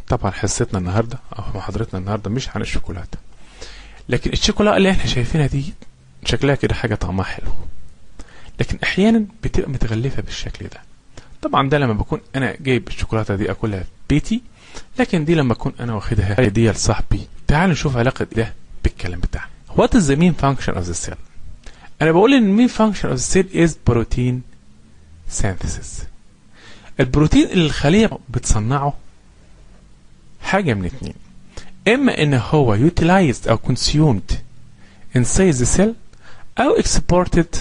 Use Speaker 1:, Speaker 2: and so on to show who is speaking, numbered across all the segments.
Speaker 1: طبعا حصتنا النهارده او محاضرتنا النهارده مش عن الشوكولاته، لكن الشوكولاته اللي احنا شايفينها دي شكلها كده حاجه طعمها حلو، لكن احيانا بتبقى متغلفه بالشكل ده. طبعا ده لما بكون انا جايب الشوكولاته دي اكلها في بيتي، لكن دي لما اكون انا واخدها دي لصاحبي. تعالوا نشوف علاقه ده بالكلام بتاعنا. What is the main function of the cell؟ انا بقول ان main function of the cell is protein synthesis. البروتين اللي الخليه بتصنعه حاجه من اتنين، اما ان هو utilized او consumed inside the cell او exported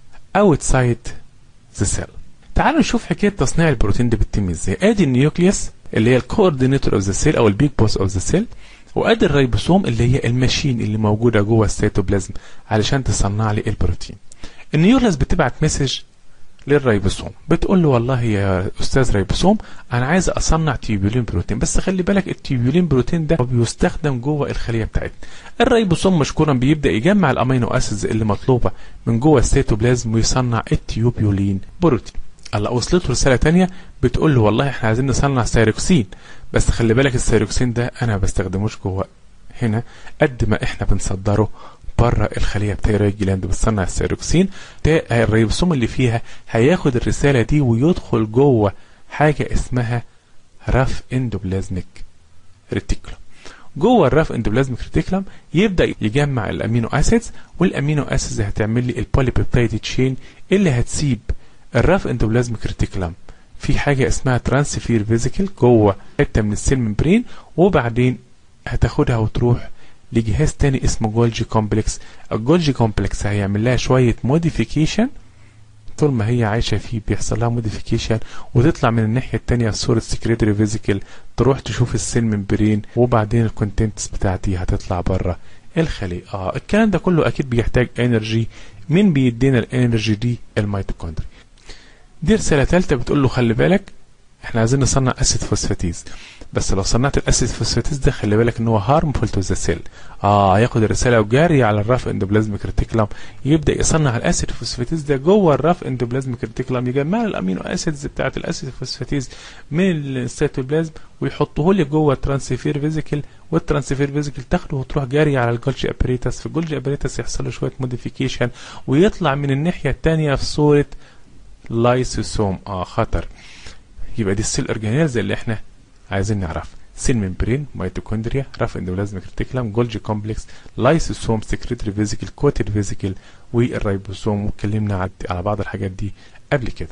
Speaker 1: outside the cell. تعالوا نشوف حكايه تصنيع البروتين ده بتتم ازاي. ادي النيوكليوس اللي هي الكوردينيتور اوف ذا سيل او البيج بوس اوف ذا سيل، وادي الريبوسوم اللي هي الماشين اللي موجوده جوه السيتوبلازم علشان تصنع لي البروتين. النيوكليوس بتبعت مسج للريبوسوم بتقول له والله يا استاذ ريبوسوم انا عايز اصنع تيوبولين بروتين، بس خلي بالك التيوبولين بروتين ده بيستخدم جوه الخليه بتاعتنا. الريبوسوم مشكورا بيبدا يجمع الامينو اسيدز اللي مطلوبه من جوه السيتوبلازم ويصنع التيوبولين بروتين. الله وصلت له رساله ثانيه بتقول له والله احنا عايزين نصنع سيروكسين، بس خلي بالك السيروكسين ده انا ما بستخدموش جوه هنا قد ما احنا بنصدره بره الخليه الثيرويد جلاند بتصنع السيروكسين. ده الريبوسوم اللي فيها هياخد الرساله دي ويدخل جوه حاجه اسمها راف اندوبلازميك ريتيكولم. جوه الراف اندوبلازميك ريتيكولم يبدا يجمع الامينو اسيدز، والامينو اسيدز هتعمل لي البوليبيبتايد تشين اللي هتسيب الراف اندوبلازميك ريتيكولم في حاجه اسمها ترانسفير فيزيكل جوه حته من السيل ممبرين، وبعدين هتاخدها وتروح لجهاز تاني اسمه جولجي كومبلكس. الجولجي كومبلكس هيعمل لها شويه موديفيكيشن، طول ما هي عايشه فيه بيحصل لها موديفيكيشن وتطلع من الناحيه الثانيه في صوره سكريتري فيزيكل تروح تشوف السيل ممبرين، وبعدين الكونتنتس بتاعتي هتطلع بره الخليه. الكلام ده كله اكيد بيحتاج انرجي. مين بيدينا الانرجي دي؟ الميتوكوندري. دي رساله ثالثه بتقول له خلي بالك احنا عايزين نصنع اسيد فوسفاتيز، بس لو صنعت الاسيد فوسفاتيز ده خلي بالك ان هو هارمفول تو ذا سيل. هياخد الرساله وجاري على الراف اندوبلازميك ريتيكولم يبدا يصنع الاسيد فوسفاتيز ده جوه الراف اندوبلازميك ريتيكولم، يجمع الامينو اسيدز بتاعت الاسيد فوسفاتيز من السيتوبلازم ويحطه لي جوه الترانسفير فيزيكل، والترانسفير فيزيكل تاخده وتروح جاري على الجولجي ابريتس. في الجولجي ابريتس يحصل له شويه موديفيكيشن ويطلع من الناحيه الثانيه في صوره لايسوسوم. خطر. يبقى دي السيل اورجانيلز اللي احنا عايزين نعرفها: سيل ممبرين، ميتوكوندريا، راف اندوبلازميك ريتيكولم، جولجي كومبلكس، لايسوسوم، سكريتري فيزيكل، كوتد فيزيكل، والريبوسوم. واتكلمنا على بعض الحاجات دي قبل كده.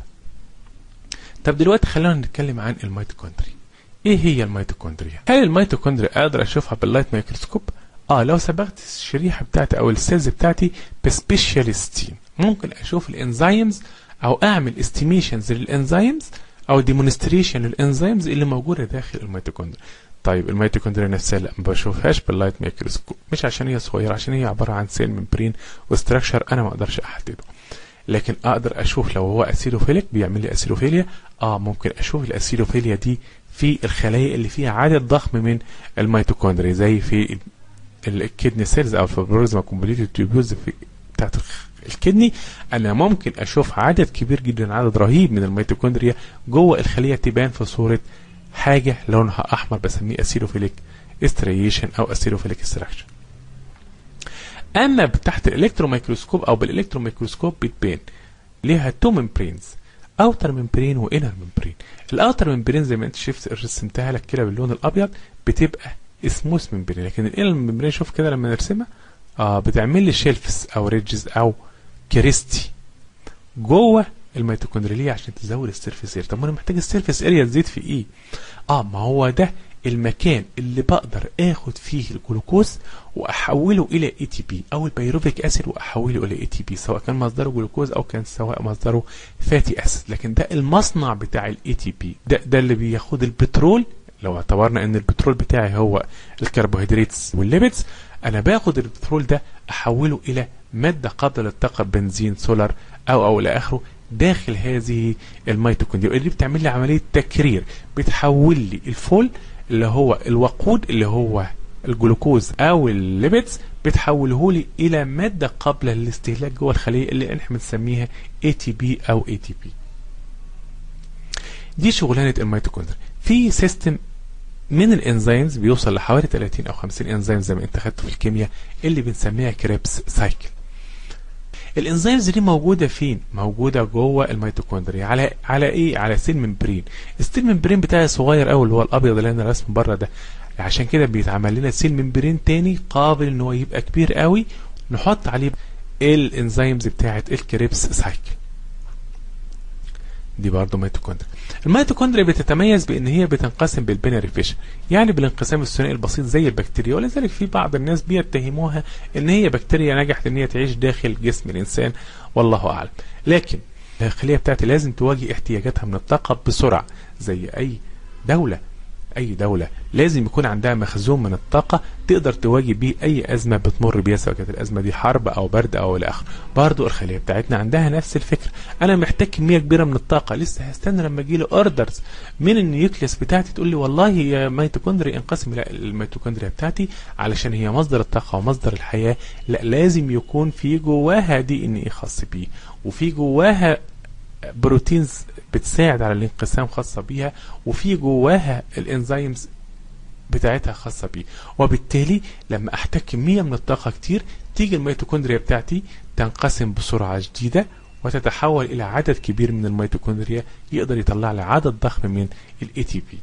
Speaker 1: طب دلوقتي خلينا نتكلم عن الميتوكوندريا. ايه هي الميتوكوندريا؟ هل الميتوكوندريا اقدر اشوفها باللايت مايكروسكوب؟ لو صبغت الشريحه بتاعتي او السيلز بتاعتي بسبيشالستين ممكن اشوف الانزيمز او اعمل استيميشنز للانزيمز او ديمونستريشن للانزيمز اللي موجوده داخل الميتوكوندريا. طيب الميتوكوندريا نفسها لا، ما بشوفهاش باللايت مايكروسكوب، مش عشان هي صغيره، عشان هي عباره عن سيل ممبرين وستراكشر انا ما اقدرش احدده. لكن اقدر اشوف لو هو اسيدوفيليك بيعمل لي اسيدوفيليا. ممكن اشوف الاسيدوفيليا دي في الخلايا اللي فيها عدد ضخم من الميتوكوندريا، زي في الكدني سيلز او الفيبروزما كومبليتد تيوبولز بتاعت الكدني. انا ممكن اشوف عدد كبير جدا، عدد رهيب من الميتوكوندريا جوه الخليه تبان في صوره حاجه لونها احمر بسميه اسيدوفيليك استريشن او اسيدوفيليك استراكشن. اما تحت الالكتروميكروسكوب او بالالكتروميكروسكوب بتبان ليها تو ممبرينز، اوتر ممبرين وانر ممبرين. الاوتر ممبرين زي ما انت شفت رسمتها لك كده باللون الابيض بتبقى سموث ممبرين، لكن الانر ممبرين شوف كده لما نرسمها بتعمل لي شيلفز او ريدجز او كريستي جوه الميتوكوندريا عشان تزود السيرفيس اريا. طب انا محتاج السيرفيس اريا تزيد في ايه؟ ما هو ده المكان اللي بقدر اخد فيه الجلوكوز واحوله الى اي تي بي او البيروفيك اسيد واحوله الى اي تي بي، سواء كان مصدره جلوكوز او كان سواء مصدره فاتي اسيد. لكن ده المصنع بتاع الاي تي بي، ده اللي بياخد البترول. لو اعتبرنا ان البترول بتاعي هو الكربوهيدرات والليبيدز، انا باخد البترول ده احوله الى ماده قابله للطاقه، بنزين، سولار او الى اخره داخل هذه الميتوكوندريا اللي بتعمل لي عمليه تكرير، بتحول لي الفول اللي هو الوقود اللي هو الجلوكوز او الليبيدز، بتحوله لي الى ماده قابله للاستهلاك جوه الخليه اللي احنا بنسميها اي تي بي او اي تي بي. دي شغلانه الميتوكوندريا. في سيستم من الانزيمز بيوصل لحوالي 30 او 50 انزيم زي ما انت خدته في الكيمياء اللي بنسميها كريبس سايكل. الانزيمز دي موجوده فين؟ موجوده جوه الميتوكوندريا. على ايه؟ على سيل ممبرين. السيل ممبرين بتاعي صغير قوي اللي هو الابيض اللي انا راسمه بره ده، عشان كده بيتعمل لنا سيل ممبرين تاني قابل ان هو يبقى كبير قوي نحط عليه الانزيمز بتاعه الكريبس سايكل. دي برضه ميتوكوندريا. الميتوكوندريا بتتميز بان هي بتنقسم بالبيناري فيشن، يعني بالانقسام الثنائي البسيط زي البكتيريا، ولذلك في بعض الناس بيتهموها ان هي بكتيريا نجحت ان هي تعيش داخل جسم الانسان، والله اعلم. لكن الخليه بتاعتي لازم تواجه احتياجاتها من الطاقه بسرعه زي اي دوله. اي دوله لازم يكون عندها مخزون من الطاقه تقدر تواجه بيه اي ازمه بتمر بيها، سواء كانت الازمه دي حرب او برد او الى اخره. برضه الخليه بتاعتنا عندها نفس الفكره، انا محتاج كميه كبيره من الطاقه، لسه هستنى لما يجي لي اوردرز من النيوكليس بتاعتي تقول لي والله يا ميتوكوندريا انقسم. لا، الميتوكوندريا بتاعتي علشان هي مصدر الطاقه ومصدر الحياه، لا لازم يكون في جواها دي ان ايه خاص بيه، وفي جواها بروتينز بتساعد على الانقسام خاصة بيها، وفي جواها الانزيمز بتاعتها خاصة بيه. وبالتالي لما احتاج كمية من الطاقة كتير تيجي الميتوكوندريا بتاعتي تنقسم بسرعة جديدة وتتحول الى عدد كبير من الميتوكوندريا يقدر يطلع لي عدد ضخم من الاي تي بي.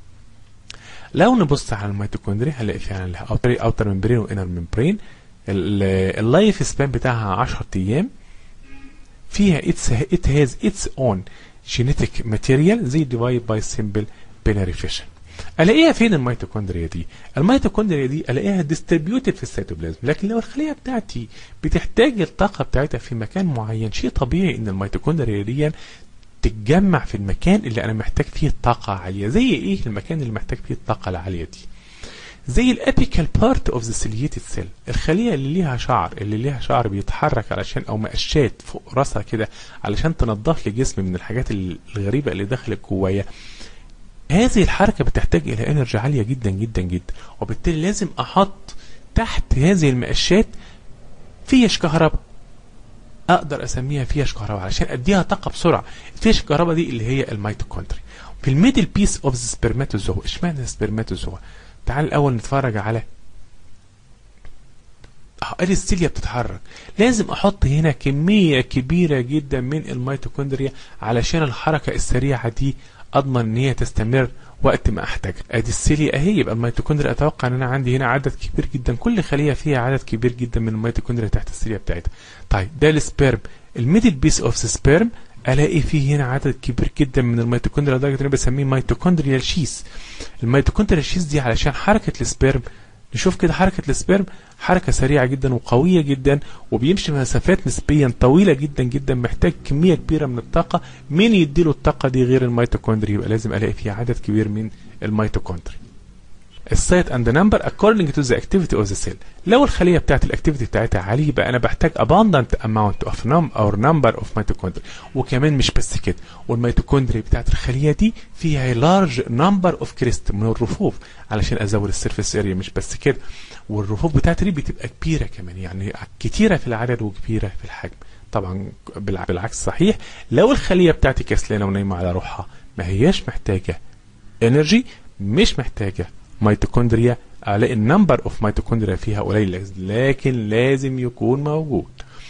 Speaker 1: لو نبص على الميتوكوندريا هنلاقي فيها اوتر ممبرين وانر ممبرين. اللايف سبان بتاعها 10 ايام. فيها it has its own genetic material زي divide by simple binary fission. الاقيها فين الميتوكوندريا دي؟ الميتوكوندريا دي الاقيها distributed في السيتوبلازم، لكن لو الخليه بتاعتي بتحتاج الطاقه بتاعتها في مكان معين، شيء طبيعي ان الميتوكوندريا دي تتجمع في المكان اللي انا محتاج فيه الطاقه عاليه. زي ايه المكان اللي محتاج فيه الطاقه العاليه دي؟ زي الابيكال بارت اوف ذا سيليتد سيل، الخليه اللي ليها شعر بيتحرك علشان او مقشات فوق راسها كده علشان تنظف لي جسمي من الحاجات الغريبه اللي دخلت جوايا. هذه الحركه بتحتاج الى انرجي عاليه جدا جدا جدا، وبالتالي لازم احط تحت هذه المقشات فيش كهرباء، اقدر اسميها فيش كهرباء علشان اديها طاقه بسرعه. الفيش الكهرباء دي اللي هي الميتوكوندريا. في الميدل بيس اوف ذا سبرماتوزوا. اشمعنى السبرماتوزوا؟ تعال الاول نتفرج على الستيليا بتتحرك. لازم احط هنا كميه كبيره جدا من الميتوكوندريا علشان الحركه السريعه دي اضمن ان هي تستمر وقت ما احتاج. ادي السيليا اهي، يبقى الميتوكوندريا اتوقع ان انا عندي هنا عدد كبير جدا، كل خليه فيها عدد كبير جدا من الميتوكوندريا تحت السيليا بتاعتها. طيب ده السبيرم، الميدل بيس اوف ذا سبيرم الاقي فيه هنا عدد كبير جدا من الميتوكوندريا لدرجه ان انا بسميه ميتوكوندريال شيس. الميتوكوندريال شيس دي علشان حركه السبيرم، نشوف كده حركه السبيرم حركه سريعه جدا وقويه جدا وبيمشي مسافات نسبيا طويله جدا جدا، محتاج كميه كبيره من الطاقه. مين يديله الطاقه دي غير الميتوكوندريا؟ يبقى لازم الاقي فيه عدد كبير من الميتوكوندريا. السايت اند نمبر according to the activity of the cell. لو الخليه بتاعت الاكتيفيتي بتاعتها عاليه يبقى انا بحتاج abundant amount of number of mitochondria. وكمان مش بس كده، والميتوكوندريا بتاعت الخليه دي فيها large number of crystals من الرفوف علشان ازود السيرفيس اريا. مش بس كده، والرفوف بتاعتي دي بتبقى كبيره كمان، يعني كتيره في العدد وكبيره في الحجم. طبعا بالعكس صحيح، لو الخليه بتاعتي كسلانه ونايمه على روحها ما هياش محتاجه انرجي، مش محتاجه ميتوكوندريا، الاقي النمبر اوف ميتوكوندريا فيها قليل، لكن لازم يكون موجود.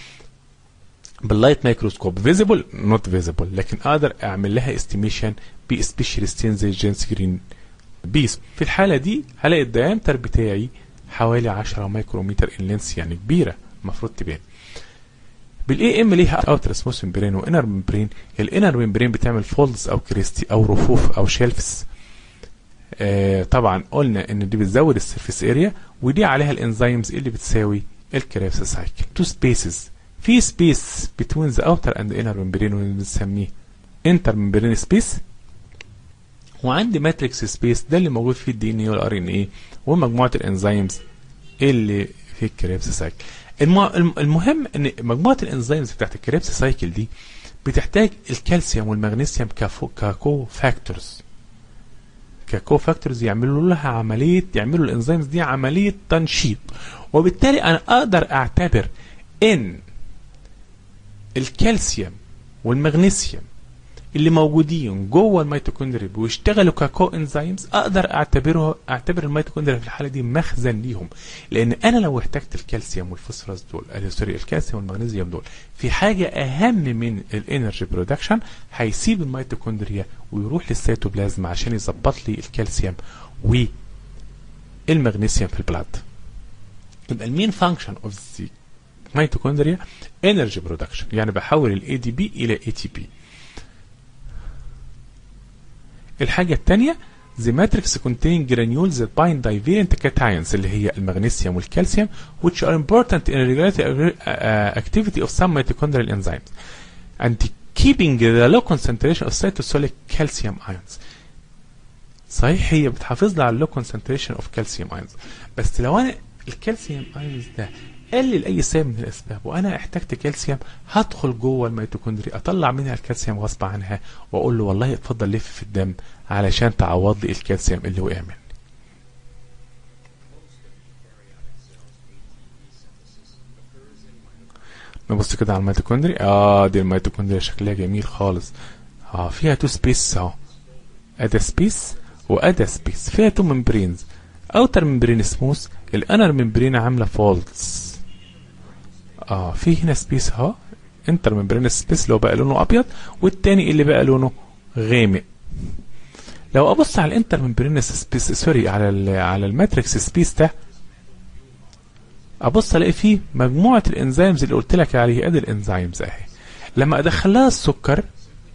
Speaker 1: باللايت مايكروسكوب فيزيبل نوت فيزيبل، لكن اقدر اعمل لها استيميشن بسبيشالستين زي جينس جرين بيس. في الحاله دي هلاقي الدايمتر بتاعي حوالي 10 مايكرومتر انلينس، يعني كبيره المفروض تبان. بالاي ام ليها اوتر سموث ممبرين وانر ممبرين. الانر ممبرين بتعمل فولدز او كريستي او رفوف او شيلفز. طبعا قلنا ان دي بتزود السيرفيس اريا، ودي عليها الانزيمز اللي بتساوي الكريبس سايكل. تو سبيسز، في سبيس بتوين ذا اوتر اند انر ممبرين وبنسميه انتر ممبرين سبيس، وعندي ماتريكس سبيس ده اللي موجود فيه الدي ان اي والار ان اي ومجموعه الانزيمز اللي في الكريبس سايكل. المهم ان مجموعه الانزيمز بتاعت الكريبس سايكل دي بتحتاج الكالسيوم والمغنيسيوم ككو فاكتورز. ككو فاكتورز يعملوا لها عمليه، يعملوا الانزيمز دي عمليه تنشيط. وبالتالي انا اقدر اعتبر ان الكالسيوم والمغنيسيوم اللي موجودين جوه الميتوكوندريا ويشتغلوا ككو انزيمز، اقدر اعتبر الميتوكوندريا في الحاله دي مخزن ليهم. لان انا لو احتجت الكالسيوم والفوسفورس دول، سوري، الكالسيوم والمغنيسيوم دول في حاجه اهم من الانرجي برودكشن، هيسيب الميتوكوندريا ويروح للسيتوبلازم عشان يظبط لي الكالسيوم والمغنيسيوم في البلاد. يبقى المين فانكشن اوف ذا ميتوكوندريا انرجي برودكشن، يعني بحول الاي دي بي الى اي تي بي. الحاجة الثانية the matrix contain granules that bind divergent cations اللي هي المغنيسيوم والكالسيوم which are important in regulatory activity of some mitochondrial enzymes and keeping the low concentration of cytosolic calcium ions. صحيح هي بتحافظ لي على low concentration of calcium ions، بس لو انا الكالسيوم ايونز ده قل لاي سبب من الاسباب وانا احتجت كالسيوم، هدخل جوه الميتوكوندريا اطلع منها الكالسيوم غصب عنها واقول له والله اتفضل لف في الدم علشان تعوض لي الكالسيوم اللي وقع مني. نبص كده على الميتوكوندريا. دي الميتوكوندريا شكلها جميل خالص. فيها تو سبيس اهو، ادا سبيس وادا سبيس. فيها تو ممبرينز، اوتر ممبرين سموث، الانر ممبرين عامله فولدز. في هنا سبيس اهو، انتر ممبرين سبيس اللي هو بقى لونه ابيض، والتاني اللي بقى لونه غامق. لو ابص على الانتر ممبرين سبيس، سوري، على الماتريكس سبيس ده، ابص الاقي فيه مجموعه الانزيمز اللي قلت لك عليه. ادي الانزيمز اهي. لما ادخل لها السكر،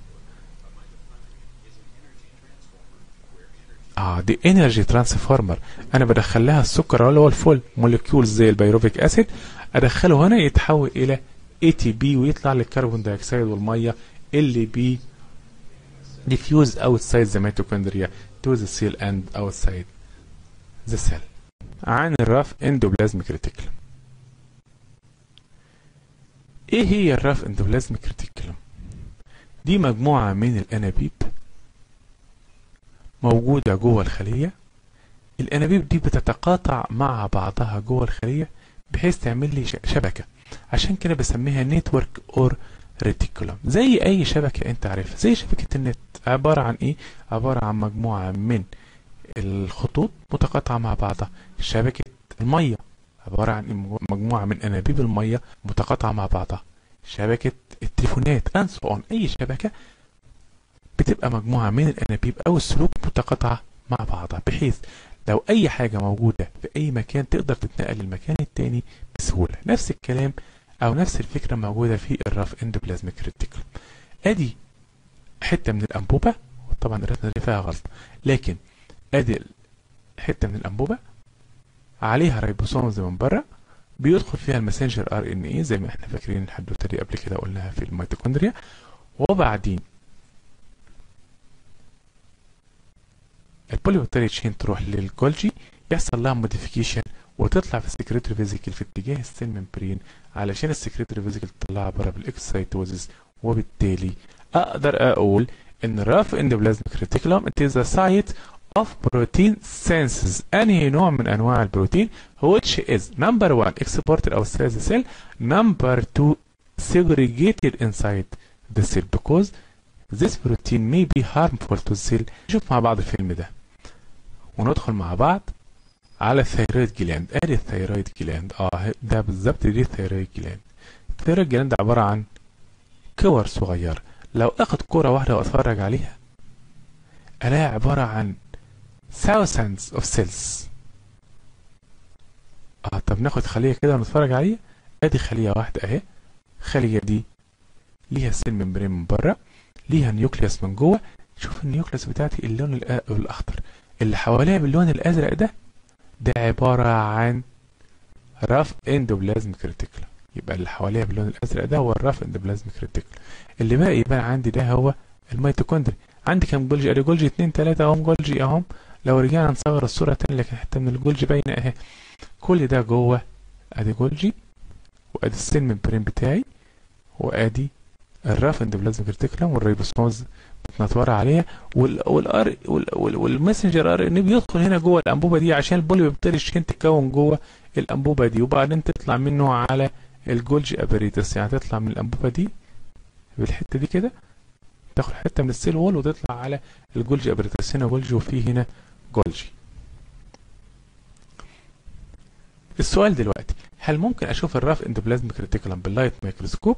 Speaker 1: دي انرجي ترانسفورمر، انا بدخل لها السكر اللي هو الفول موليكيولز زي البيروفيك اسيد، ادخله هنا يتحول الى اي تي بي ويطلع للكربون دايوكسيد والميه اللي بي diffuse outside the mitochondria to the cell and outside the cell. عن الراف اندوبلازميك ريتيكولم. ايه هي الراف اندوبلازميك ريتيكولم؟ دي مجموعة من الانابيب موجودة جوه الخلية. الانابيب دي بتتقاطع مع بعضها جوه الخلية بحيث تعمل لي شبكة، عشان كده بسميها نتورك اور ريتيكولم. زي اي شبكة انت عارفها، زي شبكة النت. عبارة عن ايه؟ عبارة عن مجموعة من الخطوط متقاطعة مع بعضها. شبكة المية عبارة عن مجموعة من انابيب المية متقاطعة مع بعضها. شبكة التليفونات and so on. اي شبكة بتبقى مجموعة من الانابيب او السلوك متقاطعة مع بعضها، بحيث لو اي حاجة موجودة في اي مكان تقدر تتنقل للمكان التاني بسهولة. نفس الكلام او نفس الفكرة موجودة في الراف اندوبلازميك ريتيكولم. ادي حتة من الانبوبة، طبعا الرسمة دي فيها غلط، لكن ادي حتة من الانبوبة عليها ريبوسومز من بره، بيدخل فيها الماسنجر ار ان اي زي ما احنا فاكرين الحدوته دي قبل كده قلناها في الميتوكوندريا. وبعدين البوليبيبتيد تشين تروح للجولجي، يحصل لها موديفيكيشن وتطلع في السكريتوري فيزيكل في اتجاه السيل ممبرين علشان السكريتوري فيزيكل تطلعها بره بالاكسايتوزيس. وبالتالي اقدر اقول ان الراف اندوبلازميك ريتيكولم it is a site of protein synthesis. انهي نوع من انواع البروتين؟ which is number 1 exported outside the cell, number 2 segregated inside the cell because this protein may be harmful to the cell. نشوف مع بعض الفيلم ده وندخل مع بعض على الثيرويد جلاند. ادي الثيرويد جلاند، ده بالظبط دي الثيرويد جلاند. الثيرويد جلاند عبارة عن كور صغيرة. لو اخد كورة واحدة واتفرج عليها الاقيها عبارة عن thousands of cells. طب ناخد خلية كده ونتفرج عليها. ادي خلية واحدة اهي. الخلية دي ليها سيل ممبرين من بره، ليها نيوكليوس من جوه. شوف النيوكليوس بتاعتي اللون الاخضر، اللي حواليها باللون الازرق ده عبارة عن راف اندوبلازميك ريتيكولم. يبقى اللي حواليها باللون الازرق ده هو الراف اندوبلازميك ريتيكولم. اللي بقى يبان عندي ده هو الميتوكوندري. عندي كام جولجي؟ ادي جولجي 2 3 اهم جولجي اهم. لو رجعنا نصغر الصورة تاني لكن حتة من الجولجي باينة اهي. كل ده جوه. ادي جولجي وادي السيل ممبرين بتاعي وادي الراف اندوبلازميك ريتيكولم والريبوسومز متنطوره عليها والماسنجر ار ان بيدخل هنا جوه الانبوبه دي عشان البوليبيبتيد تشين تتكون جوه الانبوبه دي، وبعدين تطلع منه على الجولجي اباريتس. يعني تطلع من الانبوبه دي بالحته دي كده تاخد حته من السيل وول وتطلع على الجولجي ابريتس. هنا جولجي وفي هنا جولجي. السؤال دلوقتي، هل ممكن اشوف الراف اندوبلازميك ريتيكولم باللايت ميكروسكوب؟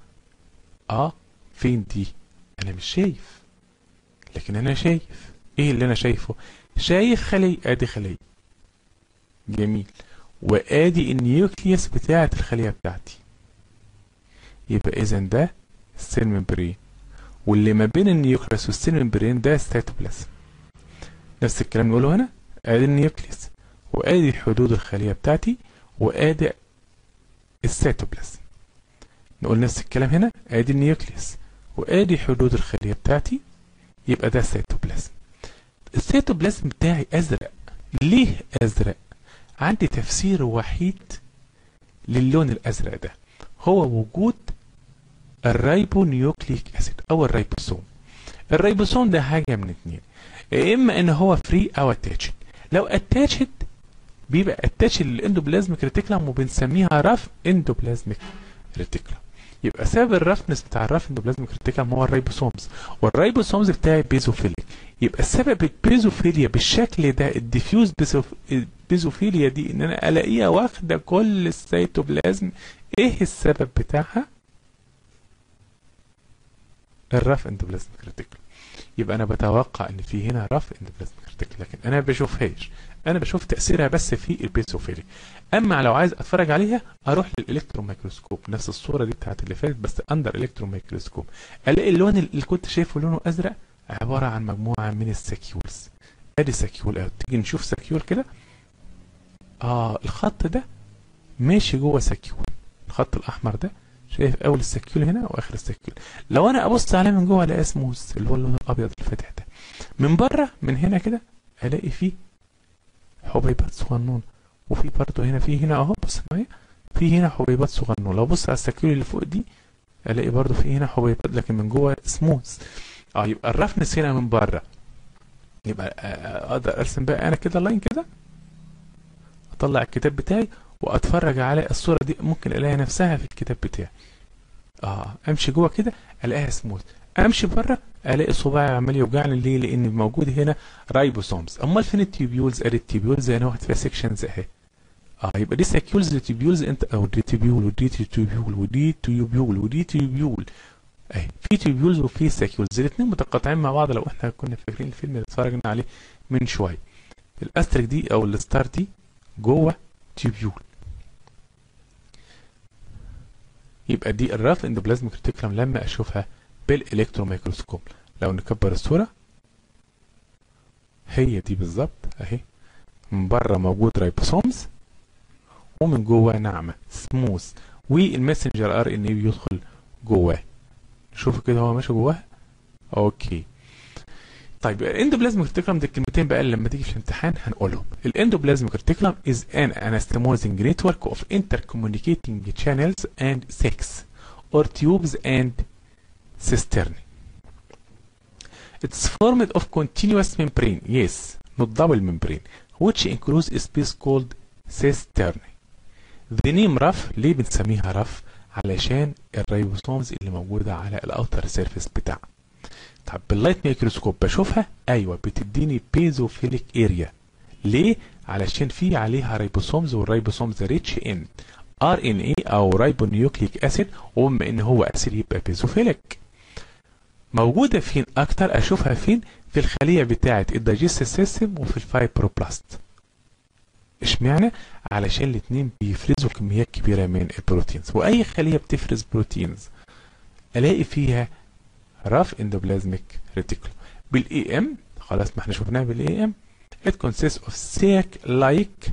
Speaker 1: فين دي؟ انا مش شايف، لكن انا شايف. ايه اللي انا شايفه؟ شايف خليه، ادي خليه جميل، وادي النيوكليوس بتاعه الخليه بتاعتي. يبقى اذا ده السيل ممبرين، واللي ما بين النيوكليوس والسيل ممبرين ده السيتوبلازم. نفس الكلام نقوله هنا، ادي النيوكليوس وادي حدود الخليه بتاعتي وادي السيتوبلازم. نقول نفس الكلام هنا، ادي النيوكليوس وادي حدود الخليه بتاعتي، يبقى ده السيتوبلازم. السيتوبلازم بتاعي ازرق. ليه ازرق؟ عندي تفسير وحيد للون الازرق ده، هو وجود الريبونيوكليك اسيد او الريبوسوم. الريبوسوم ده حاجه من اتنين، يا اما ان هو فري او اتاتشد. لو اتاتشد بيبقى اتاتشد للاندوبلازميك ريتيكولم وبنسميها راف اندوبلازميك ريتيكولم. يبقى سبب الرفنس بتاع الراف اندوبلازميك ريتيكولم هو الريبوسومز، والريبوسومز بتاعي بيزوفيليك. يبقى السبب البيزوفيليا بالشكل ده، الديفيوز بيزوفيليا دي، ان انا الاقيها واخده كل السيتوبلازم. ايه السبب بتاعها؟ الراف اندوبلازميك ريتيكولم. يبقى انا بتوقع ان في هنا راف اندوبلازميك ريتيكولم، لكن انا ما بشوفهاش، انا بشوف تاثيرها بس في البيزوفيليا. اما لو عايز اتفرج عليها اروح للالكترون ميكروسكوب، نفس الصوره دي بتاعت اللي فاتت بس اندر الكترون ميكروسكوب، الاقي اللون اللي كنت شايفه لونه ازرق عباره عن مجموعه من الساكيولز. ادي ساكيول اهو، تيجي نشوف ساكيول كده. الخط ده ماشي جوه ساكيول، الخط الاحمر ده شايف اول الساكيول هنا واخر الساكيول. لو انا ابص عليه من جوه الاقيه سموث، اللي هو اللون الابيض الفاتح ده. من بره من هنا كده الاقي فيه حبيبات صغنونه، وفي برضه هنا اهو، بص معايا، في هنا حبيبات صغنونه. لو بص على الساكيول اللي فوق دي الاقي برضه في هنا حبيبات، لكن من جوه سموث. يبقى الرفنس هنا من بره. يبقى اقدر ارسم بقى انا كده لاين كده، اطلع الكتاب بتاعي واتفرج على الصوره دي، ممكن الاقيها نفسها في الكتاب بتاعي. امشي جوه كده الاقيها سموث، امشي بره الاقي صباعي عمال يوجعني. ليه؟ لان موجود هنا رايبوسومز. امال فين التيوبيولز؟ ادي التيوبيولز هنا واحد فيها سيكشنز اهي. يبقى دي ساكيولز لتيوبيولز، انت او دي تيوبيول ودي تيوبيول ودي تيوبيول ودي تيوبيول اهي. في تيوبيولز وفي ساكيولز، الاثنين متقاطعين مع بعض. لو احنا كنا فاكرين الفيلم اللي اتفرجنا عليه من شويه، الاسترك دي او الستار دي جوه تيوبيول. يبقى دي الراف اندوبلازميك ريتيكولم لما اشوفها بالالكترون ميكروسكوب. لو نكبر الصوره هي دي بالظبط اهي. من بره موجود رايبوسومز ومن جوه ناعمه سموث، والماسنجر ار ان اي بيدخل جواه. شوفوا كده هو ماشي جواه. اوكي. طيب الاندوبلازميك ريتيكولم دي الكلمتين بقى اللي لما تيجي في الامتحان هنقولهم. الاندوبلازميك ريتيكولم is an anastomosing network of intercommunicating channels and sacs or tubes and cisternae. It's formed of continuous membrane, yes, not double membrane, which includes a space called cisternae. The name RAF ليه بنسميها RAF؟ علشان الريبوسومز اللي موجودة على الاوتر سيرفيس بتاعها. طب باللايت ميكروسكوب بشوفها؟ ايوه، بتديني بيزوفيليك اريا. ليه؟ علشان في عليها ريبوسومز، والريبوسومز ريتش ان ار ان اي او رايبونيوكليك اسيد، وبما ان هو اسيد يبقى بيزوفيليك. موجوده فين اكتر؟ اشوفها فين؟ في الخليه بتاعه الدايجستيف سيستم وفي الفايبروبلاست. اشمعنى؟ علشان الاثنين بيفرزوا كميات كبيره من البروتينز، واي خليه بتفرز بروتينز الاقي فيها راف اندوبلازميك ريتيكولم. بالاي ام خلاص، ما احنا شفناها بالاي ام. it consists of sac-like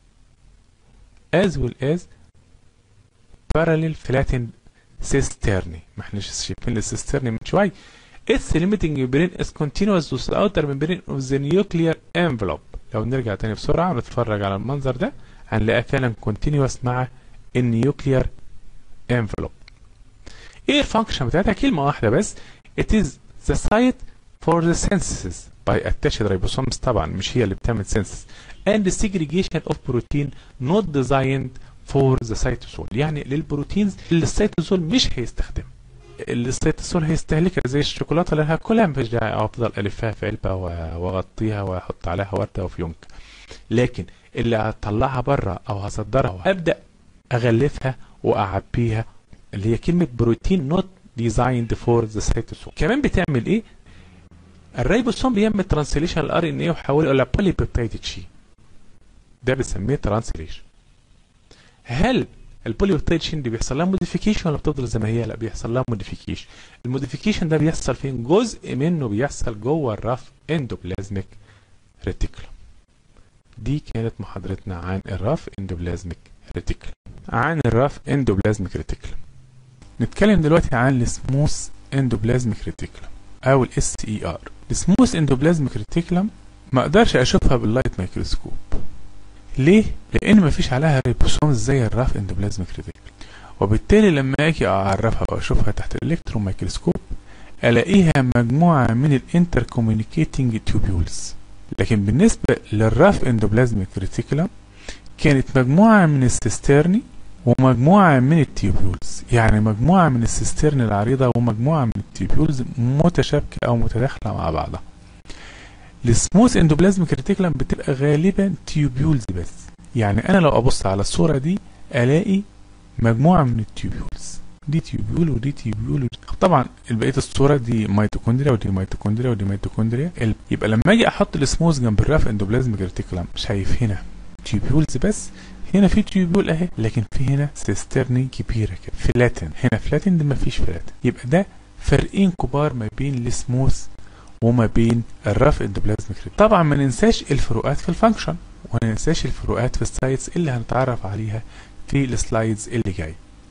Speaker 1: as well as parallel flattened cisternae. ما احنا شايفين السيسترني من شويه. its limiting membrane is continuous with the outer membrane of the nuclear envelope. لو نرجع تاني بسرعه ونتفرج على المنظر ده هنلاقيها فعلا continuous مع النيوكلير envelope. ايه الفانكشن بتاعتها؟ كلمه واحده بس، it is the site for the synthesis by attached ribosomes. طبعا مش هي اللي بتعمل synthesis and the segregation of protein not designed for the cytosol، يعني للبروتينز اللي السيتوزول مش هيستخدمها. السيتوسول هيستهلكها زي الشوكولاته اللي هاكلها، مفيش داعي افضل الفها في علبه واغطيها واحط عليها ورده وفيونك. لكن اللي هطلعها بره او هصدرها وابدا اغلفها واعبيها، اللي هي كلمه بروتين نوت ديزايند فور ذا سيتوسول. كمان بتعمل ايه؟ الريبوسوم بيعمل ترانسليشن الار ان اي ويحوله الى بولي بيبتايد تشين، ده بنسميه ترانسليشن. هل البولي بيبتايد تشين دي بيحصل لها موديفيكيشن ولا بتفضل زي ما هي؟ لا، بيحصل لها موديفيكيشن. الموديفيكيشن ده بيحصل فين؟ جزء منه بيحصل جوه الرف اندوبلازميك ريتيكولم. دي كانت محاضرتنا عن الرف اندوبلازميك ريتيكولم. عن الرف اندوبلازميك ريتيكولم نتكلم دلوقتي عن السموث اندوبلازميك ريتيكولم او الاس اي ار. السموث اندوبلازميك ريتيكولم ما اقدرش اشوفها باللايت مايكروسكوب. ليه؟ لان مفيش عليها ريبوسوم زي الرف اندوبلازميك ريتيكولم، وبالتالي لما اجي اعرفها واشوفها تحت الالكترون مايكروسكوب الاقيها مجموعه من الانتر كوميونيكيتنج تيوبيولز. لكن بالنسبه للرف اندوبلازميك ريتيكولم كانت مجموعه من السيسترني ومجموعه من التيوبيولز، يعني مجموعه من السيسترن العريضه ومجموعه من التيوبيولز متشابكه او متداخله مع بعضها. السموث اندوبلازميك ريتيكولم بتبقى غالبا تيوبيولز بس، يعني انا لو ابص على الصوره دي الاقي مجموعه من التيوبيولز، دي تيوبيول ودي تيوبيول. طبعا بقيه الصوره دي ميتوكوندريا ودي ميتوكوندريا ودي ميتوكوندريا. يبقى لما اجي احط السموث جنب الرف اندوبلازميك ريتيكولم شايف هنا تيوبيولز بس، هنا في تيوبيول اهي، لكن في هنا سيسترني كبيره كده فلاتن، هنا فلاتن، ده مفيش فلاتن. يبقى ده فرقين كبار ما بين السموث وما بين الرف اندوبلازميك ريتيكولم. طبعا ما ننساش الفروقات في الفانكشن، وما ننساش الفروقات في السايتس اللي هنتعرف عليها في السلايدز اللي جاي.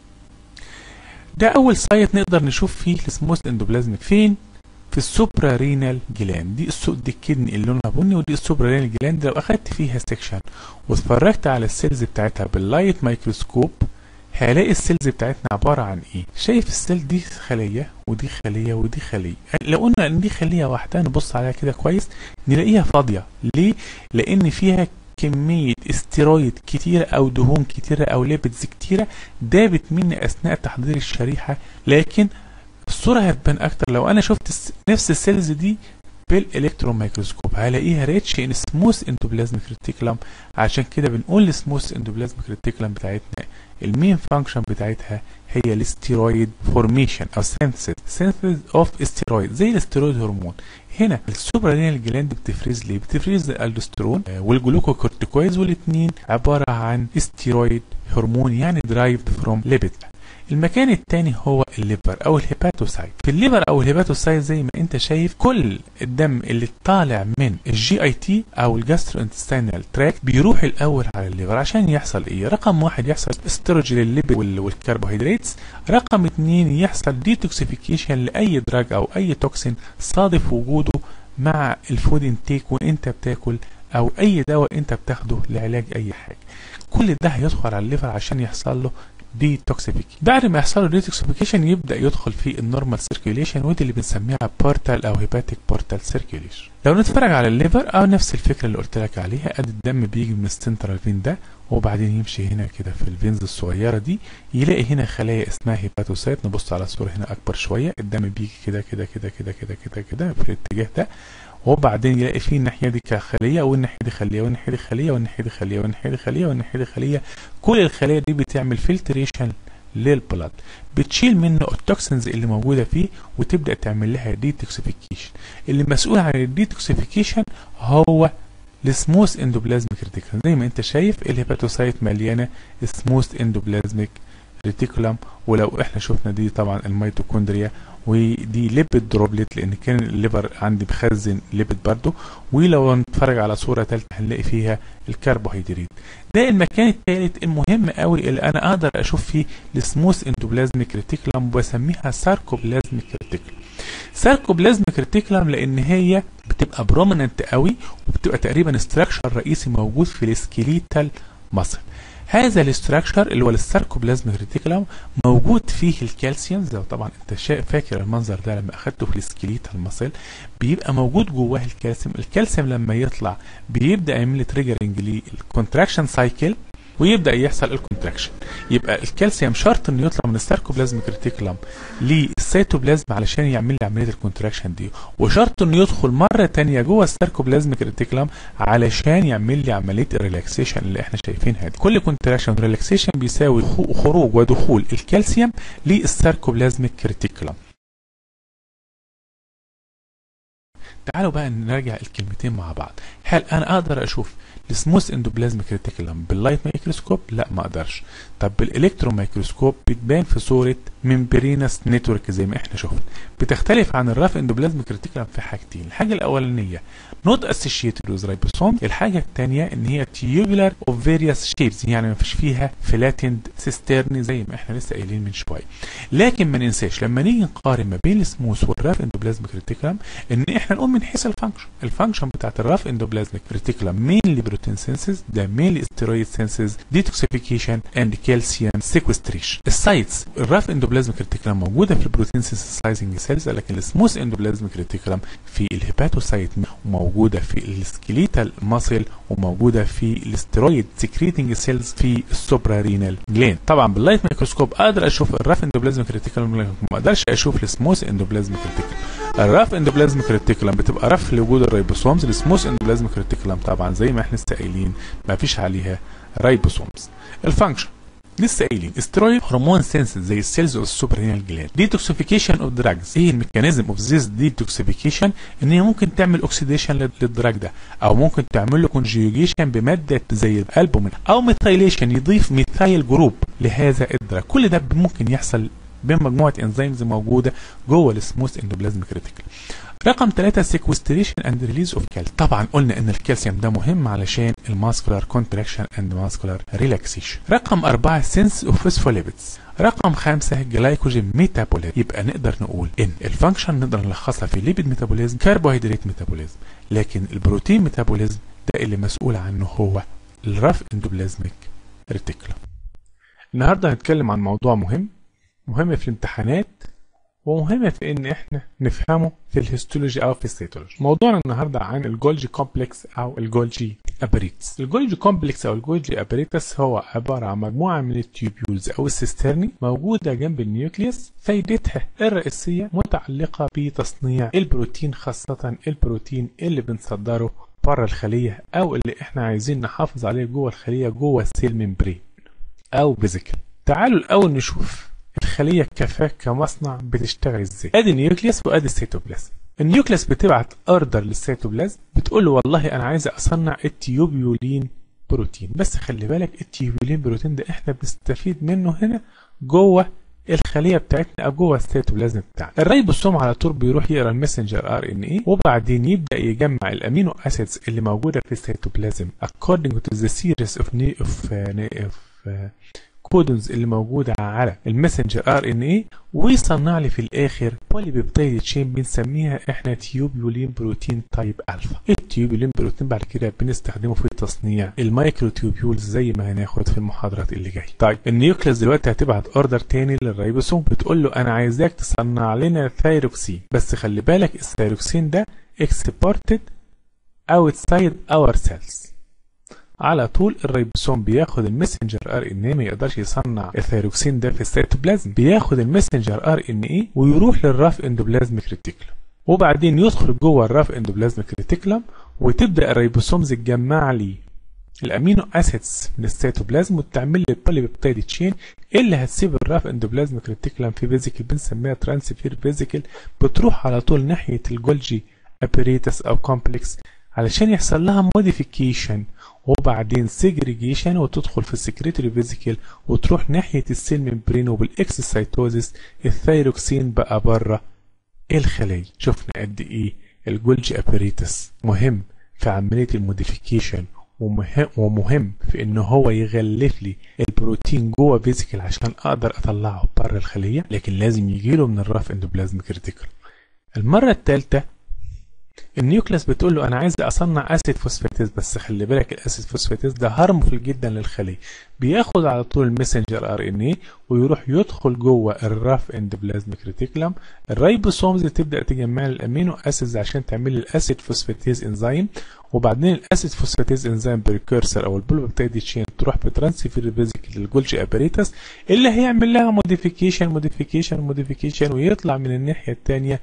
Speaker 1: ده اول سايت نقدر نشوف فيه السموث اندوبلازميك. فين؟ في السوبرا رينال جلاند. دي الكدني اللي لونها بني، ودي السوبرا رينال جلاند. لو اخدت فيها سيكشن واتفرجت على السيلز بتاعتها باللايت مايكروسكوب هلاقي السيلز بتاعتنا عباره عن ايه؟ شايف السيل دي خليه ودي خليه ودي خليه. لو قلنا ان دي خليه واحده نبص عليها كده كويس نلاقيها فاضيه. ليه؟ لان فيها كميه استيرويد كتيره او دهون كتيره او ليبيدز كتيره دابت مني اثناء تحضير الشريحه. لكن الصوره هتبان اكتر لو انا شفت نفس السيلز دي بالالكترون مايكروسكوب هلاقيها ريتش ان سموث اندوبلازميك ريتيكولم. عشان كده بنقول السموث اندوبلازميك ريتيكولم بتاعتنا المين فانكشن بتاعتها هي الاستيرويد فورميشن او سينثيز اوف استيرويد زي الاستيرويد هرمون. هنا السوبرا رينال جلاند بتفرز ليه؟ بتفرز الالدوسترون والجلوكوكورتيكويدز، والاثنين عباره عن استيرويد هرمون يعني درايفد فروم ليبيد. المكان الثاني هو الليفر او الهيباتوسايت. في الليفر او الهيباتوسايت زي ما انت شايف كل الدم اللي طالع من الجي اي تي او الجاسترو انتستينال تراكت بيروح الاول على الليفر عشان يحصل ايه؟ رقم واحد يحصل استروج للليبيد والكربوهيدرات، رقم اتنين يحصل ديتوكسيفيكيشن لاي دراج او اي توكسين صادف وجوده مع الفود انتيك وانت بتاكل او اي دواء انت بتاخده لعلاج اي حاجه. كل ده هيدخل على الليفر عشان يحصل له ديتوكسيفيكيشن. بعد ما يحصل له ديتوكسيفيكيشن يبدا يدخل في النورمال سيركيوليشن، ودي اللي بنسميها بورتال او هيباتيك بورتال سيركيوليشن. لو نتفرج على الليفر او نفس الفكره اللي قلت لك عليها، ادي الدم بيجي من السنترال فين ده وبعدين يمشي هنا كده في الفينز الصغيره دي، يلاقي هنا خلايا اسمها هيباتوسايت. نبص على الصوره هنا اكبر شويه، الدم بيجي كده كده كده كده كده كده كده في الاتجاه ده، وبعدين يلاقي فيه الناحيه دي كخليه والناحيه دي خليه والناحيه دي خليه والناحيه دي خليه والناحيه دي خليه والناحيه دي خليه. كل الخلايا دي بتعمل فلتريشن للبلاد، بتشيل منه التوكسينز اللي موجوده فيه وتبدا تعمل لها ديتوكسيفيكيشن. اللي مسؤول عن الديتوكسيفيكيشن هو السموث اندوبلازميك ريتيكولم. زي ما انت شايف الهيباتوسايت مليانه سموث اندوبلازميك ريتيكولم. ولو احنا شفنا دي طبعا الميتوكوندريا، ودي ليبيد دروبلت لان كان الليفر عندي بخزن ليبيد برضه. ولو نتفرج على صوره ثالثه هنلاقي فيها الكربوهيدرات. ده المكان الثالث المهم قوي اللي انا اقدر اشوف فيه السموث اندوبلازميك ريتيكولم، وبسميها ساركوبلازميك ريتيكولم. ساركوبلازميك ريتيكولم لان هي بتبقى بروميننت قوي وبتبقى تقريبا استراكشر رئيسي موجود في السكيليتال ماسل. هذا الاستراكشر اللي هو الساركوبلازميك ريتيكولم موجود فيه الكالسيوم. زي طبعا انت فاكر المنظر ده لما اخدته في السكيليتال ماسل بيبقى موجود جواه الكالسيوم. الكالسيوم لما يطلع بيبدا يعمل تريجرنج للكونتراكشن سايكل ويبدا يحصل الكونتراكشن. يبقى الكالسيوم شرط انه يطلع من السيركوبلازميك ريتيكولم للسيتوبلازم علشان يعمل لي عمليه الكونتراكشن دي، وشرط انه يدخل مره ثانيه جوه السيركوبلازميك ريتيكولم علشان يعمل لي عمليه الريلاكسيشن اللي احنا شايفينها دي. كل كونتراكشن وريلاكسيشن بيساوي خروج ودخول الكالسيوم للسيركوبلازميك ريتيكولم. تعالوا بقى نراجع الكلمتين مع بعض. هل انا اقدر اشوف السموث اندوبلازميك ريتيكولم باللايت مايكروسكوب؟ لا ما اقدرش. طب بالالكترون مايكروسكوب بتبان في صوره ممبرينس نتورك زي ما احنا شفنا. بتختلف عن الراف اندوبلازميك ريتيكولم في حاجتين، الحاجه الاولانيه نوت اسوشيتد وذ رايبوسوم، الحاجه الثانيه ان هي تيوبولار اوف فيريوس شيبس، يعني ما فيش فيها فلاتند سيسترن زي ما احنا لسه قايلين من شويه. لكن ما ننساش لما نيجي نقارن ما بين السموث والراف اندوبلازميك ريتيكولم ان احنا نقوم من حيث الفانكشن بتاعت الراف اندوبلازميك ريتيكولم مينلي بروتين سينسز، ده مينلي ستيرويد سينسز، ديتوكسيفيكيشن اند كالسيوم سيكوستريشن. السايتس الراف اندوبلازميك ريتيكولم موجوده في البروتين سينسيسايزنج سيلز، لكن السموث اندوبلازميك ريتيكولم في الهيباتوسايت وموجوده في السكليتال ماسل وموجوده في الستيرويد سكريتنج سيلز في السوبرارينال جلاند. طبعا باللايت مايكروسكوب اقدر اشوف الراف اندوبلازميك ريتيكولم، لكن ما اقدرش اشوف السموث اندوبلازميك ريتيكولم. الراف اندوبلازميك ريتيكولم بتبقى رف لوجود الريبوسومز، السموث اندوبلازميك ريتيكولم طبعا زي ما احنا لسه قايلين ما فيش عليها ريبوسومز. الفانكشن لسه قايلين استرويد هرمون سينسز زي السيلز اوف السوبرينال جلاند. ديتوكسيفيكيشن اوف دراجز، ايه الميكانيزم اوف ذيس ديتوكسيفيكيشن؟ ان هي ممكن تعمل اوكسيديشن للدراج ده، او ممكن تعمل له كونجيوجيشن بماده زي الالبومين، او ميثايليشن يضيف ميثايل جروب لهذا الدراج. كل ده ممكن يحصل بمجموعه انزيمز موجوده جوه السموث اندوبلازميك ريتيكولم. رقم 3 سيكوستريشن اند ريليز اوف كالسيوم. طبعا قلنا ان الكالسيوم ده مهم علشان الماسكولار كونتراكشن اند ماسكولار ريلاكسيشن. رقم 4 سنس اوف فوسفوليبيدز. رقم 5 جلايكوجين ميتابوليزم. يبقى نقدر نقول ان الفانكشن نقدر نلخصها في ليبيد ميتابوليزم، كربوهيدرات ميتابوليزم، لكن البروتين ميتابوليزم ده اللي مسؤول عنه هو الراف اندوبلازميك ريتيكولم. النهارده هنتكلم عن موضوع مهم في الامتحانات ومهم في ان احنا نفهمه في الهيستولوجي او في السيتولوجي. موضوعنا النهارده عن الجولجي كومبلكس او الجولجي ابريتس. الجولجي كومبلكس او الجولجي ابريتس هو عباره عن مجموعه من التيوبيولز او السيسترني موجوده جنب النيوكليوس. فايدتها الرئيسيه متعلقه بتصنيع البروتين، خاصه البروتين اللي بنصدره بره الخليه او اللي احنا عايزين نحافظ عليه جوه الخليه جوه السيل ممبرين او فيزيكل. تعالوا الاول نشوف الخليه كمصنع بتشتغل ازاي. ادي النيوكليوس وادي السيتوبلازم. النيوكليوس بتبعت اوردر للسيتوبلازم بتقول له والله انا عايز اصنع التيوبيولين بروتين، بس خلي بالك التيوبيولين بروتين ده احنا بنستفيد منه هنا جوه الخليه بتاعتنا او جوه السيتوبلازم بتاعنا. الريبوسوم على طول بيروح يقرا المسنجر ار ان اي وبعدين يبدا يجمع الامينو اسيدز اللي موجوده في السيتوبلازم according to the series of كودونز اللي موجوده على المسنجر ار ان اي، ويصنع لي في الاخر بولي بيبتايد تشين بنسميها احنا تيوبيولين بروتين تايب الفا. التيوبيولين بروتين بعد كده بنستخدمه في تصنيع المايكرو تيوبيولز زي ما هناخد في المحاضرات اللي جايه. طيب النيوكليوس دلوقتي هتبعت اوردر تاني للريبوسوم بتقول له انا عايزاك تصنع لنا ثايروكسين، بس خلي بالك الثايروكسين ده اكسبورتد اوتسايد اور سيلز. على طول الريبوسوم بياخد المسنجر ار ان اي، ما يقدرش يصنع الثايروكسين ده في السيتوبلازم، بياخد المسنجر ار ان اي ويروح للراف اندوبلازميك ريتيكولم، وبعدين يدخل جوه الراف اندوبلازميك ريتيكولم وتبدا الريبوسومز تجمع لي الامينو اسيدز من السيتوبلازم وتعمل لي البولي بيبتايد تشين اللي هتسيب الراف اندوبلازميك ريتيكولم في فيزيكل بنسميها ترانسفير فيزيكل، بتروح على طول ناحيه الجولجي ابريتس او كومبلكس علشان يحصل لها موديفيكيشن وبعدين سيجريجيشن وتدخل في السكريتوري فيزيكل وتروح ناحيه السيل ممبرين، وبالاكسسايتوزيس الثايروكسين بقى بره الخليه. شفنا قد ايه الجولجي ابريتس مهم في عمليه الموديفيكيشن ومهم في ان هو يغلف لي البروتين جوه فيزيكل عشان اقدر اطلعه بره الخليه، لكن لازم يجيله من الراف اندوبلازميك ريتيكولم. المره الثالثه النيوكليس بتقول له انا عايز اصنع اسيد فوسفاتيز، بس خلي بالك الاسيد فوسفاتيز ده هارمفul جدا للخليه. بياخد على طول المسنجر ار ان اي ويروح يدخل جوه الراف اندوبلازميك ريتيكولم. الريبوسومز تبدا تجمع الامينو اسيدز عشان تعمل الاسيد فوسفاتيز انزيم، وبعدين الاسيد فوسفاتيز انزيم بريكورسر او البوليبيبتيد تشين تروح بترانسفير فيزيكال للجولجي اباريتس اللي هيعمل لها موديفيكيشن ويطلع من الناحيه الثانيه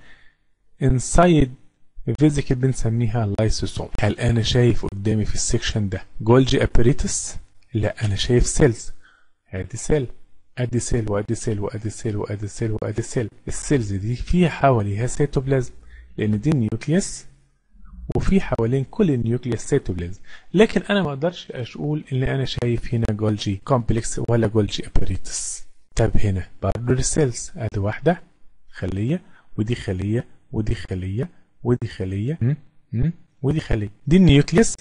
Speaker 1: انسايد الفيزيكال بنسميها لايسوسوم. هل انا شايف قدامي في السكشن ده جولجي اباريتس؟ لا، انا شايف سيلز. ادي سيل ادي سيل وادي سيل وادي سيل وادي سيل وادي سيل. السيلز دي فيها حواليها سيتوبلازم لان دي النيوكليوس، وفي حوالين كل النيوكليوس سيتوبلازم. لكن انا ما اقدرش اقول ان انا شايف هنا جولجي كومبلكس ولا جولجي اباريتس. طب هنا برضه السيلز، ادي واحده خليه ودي خليه ودي خليه ودي خليه ودي خليه. دي النيوكليوس،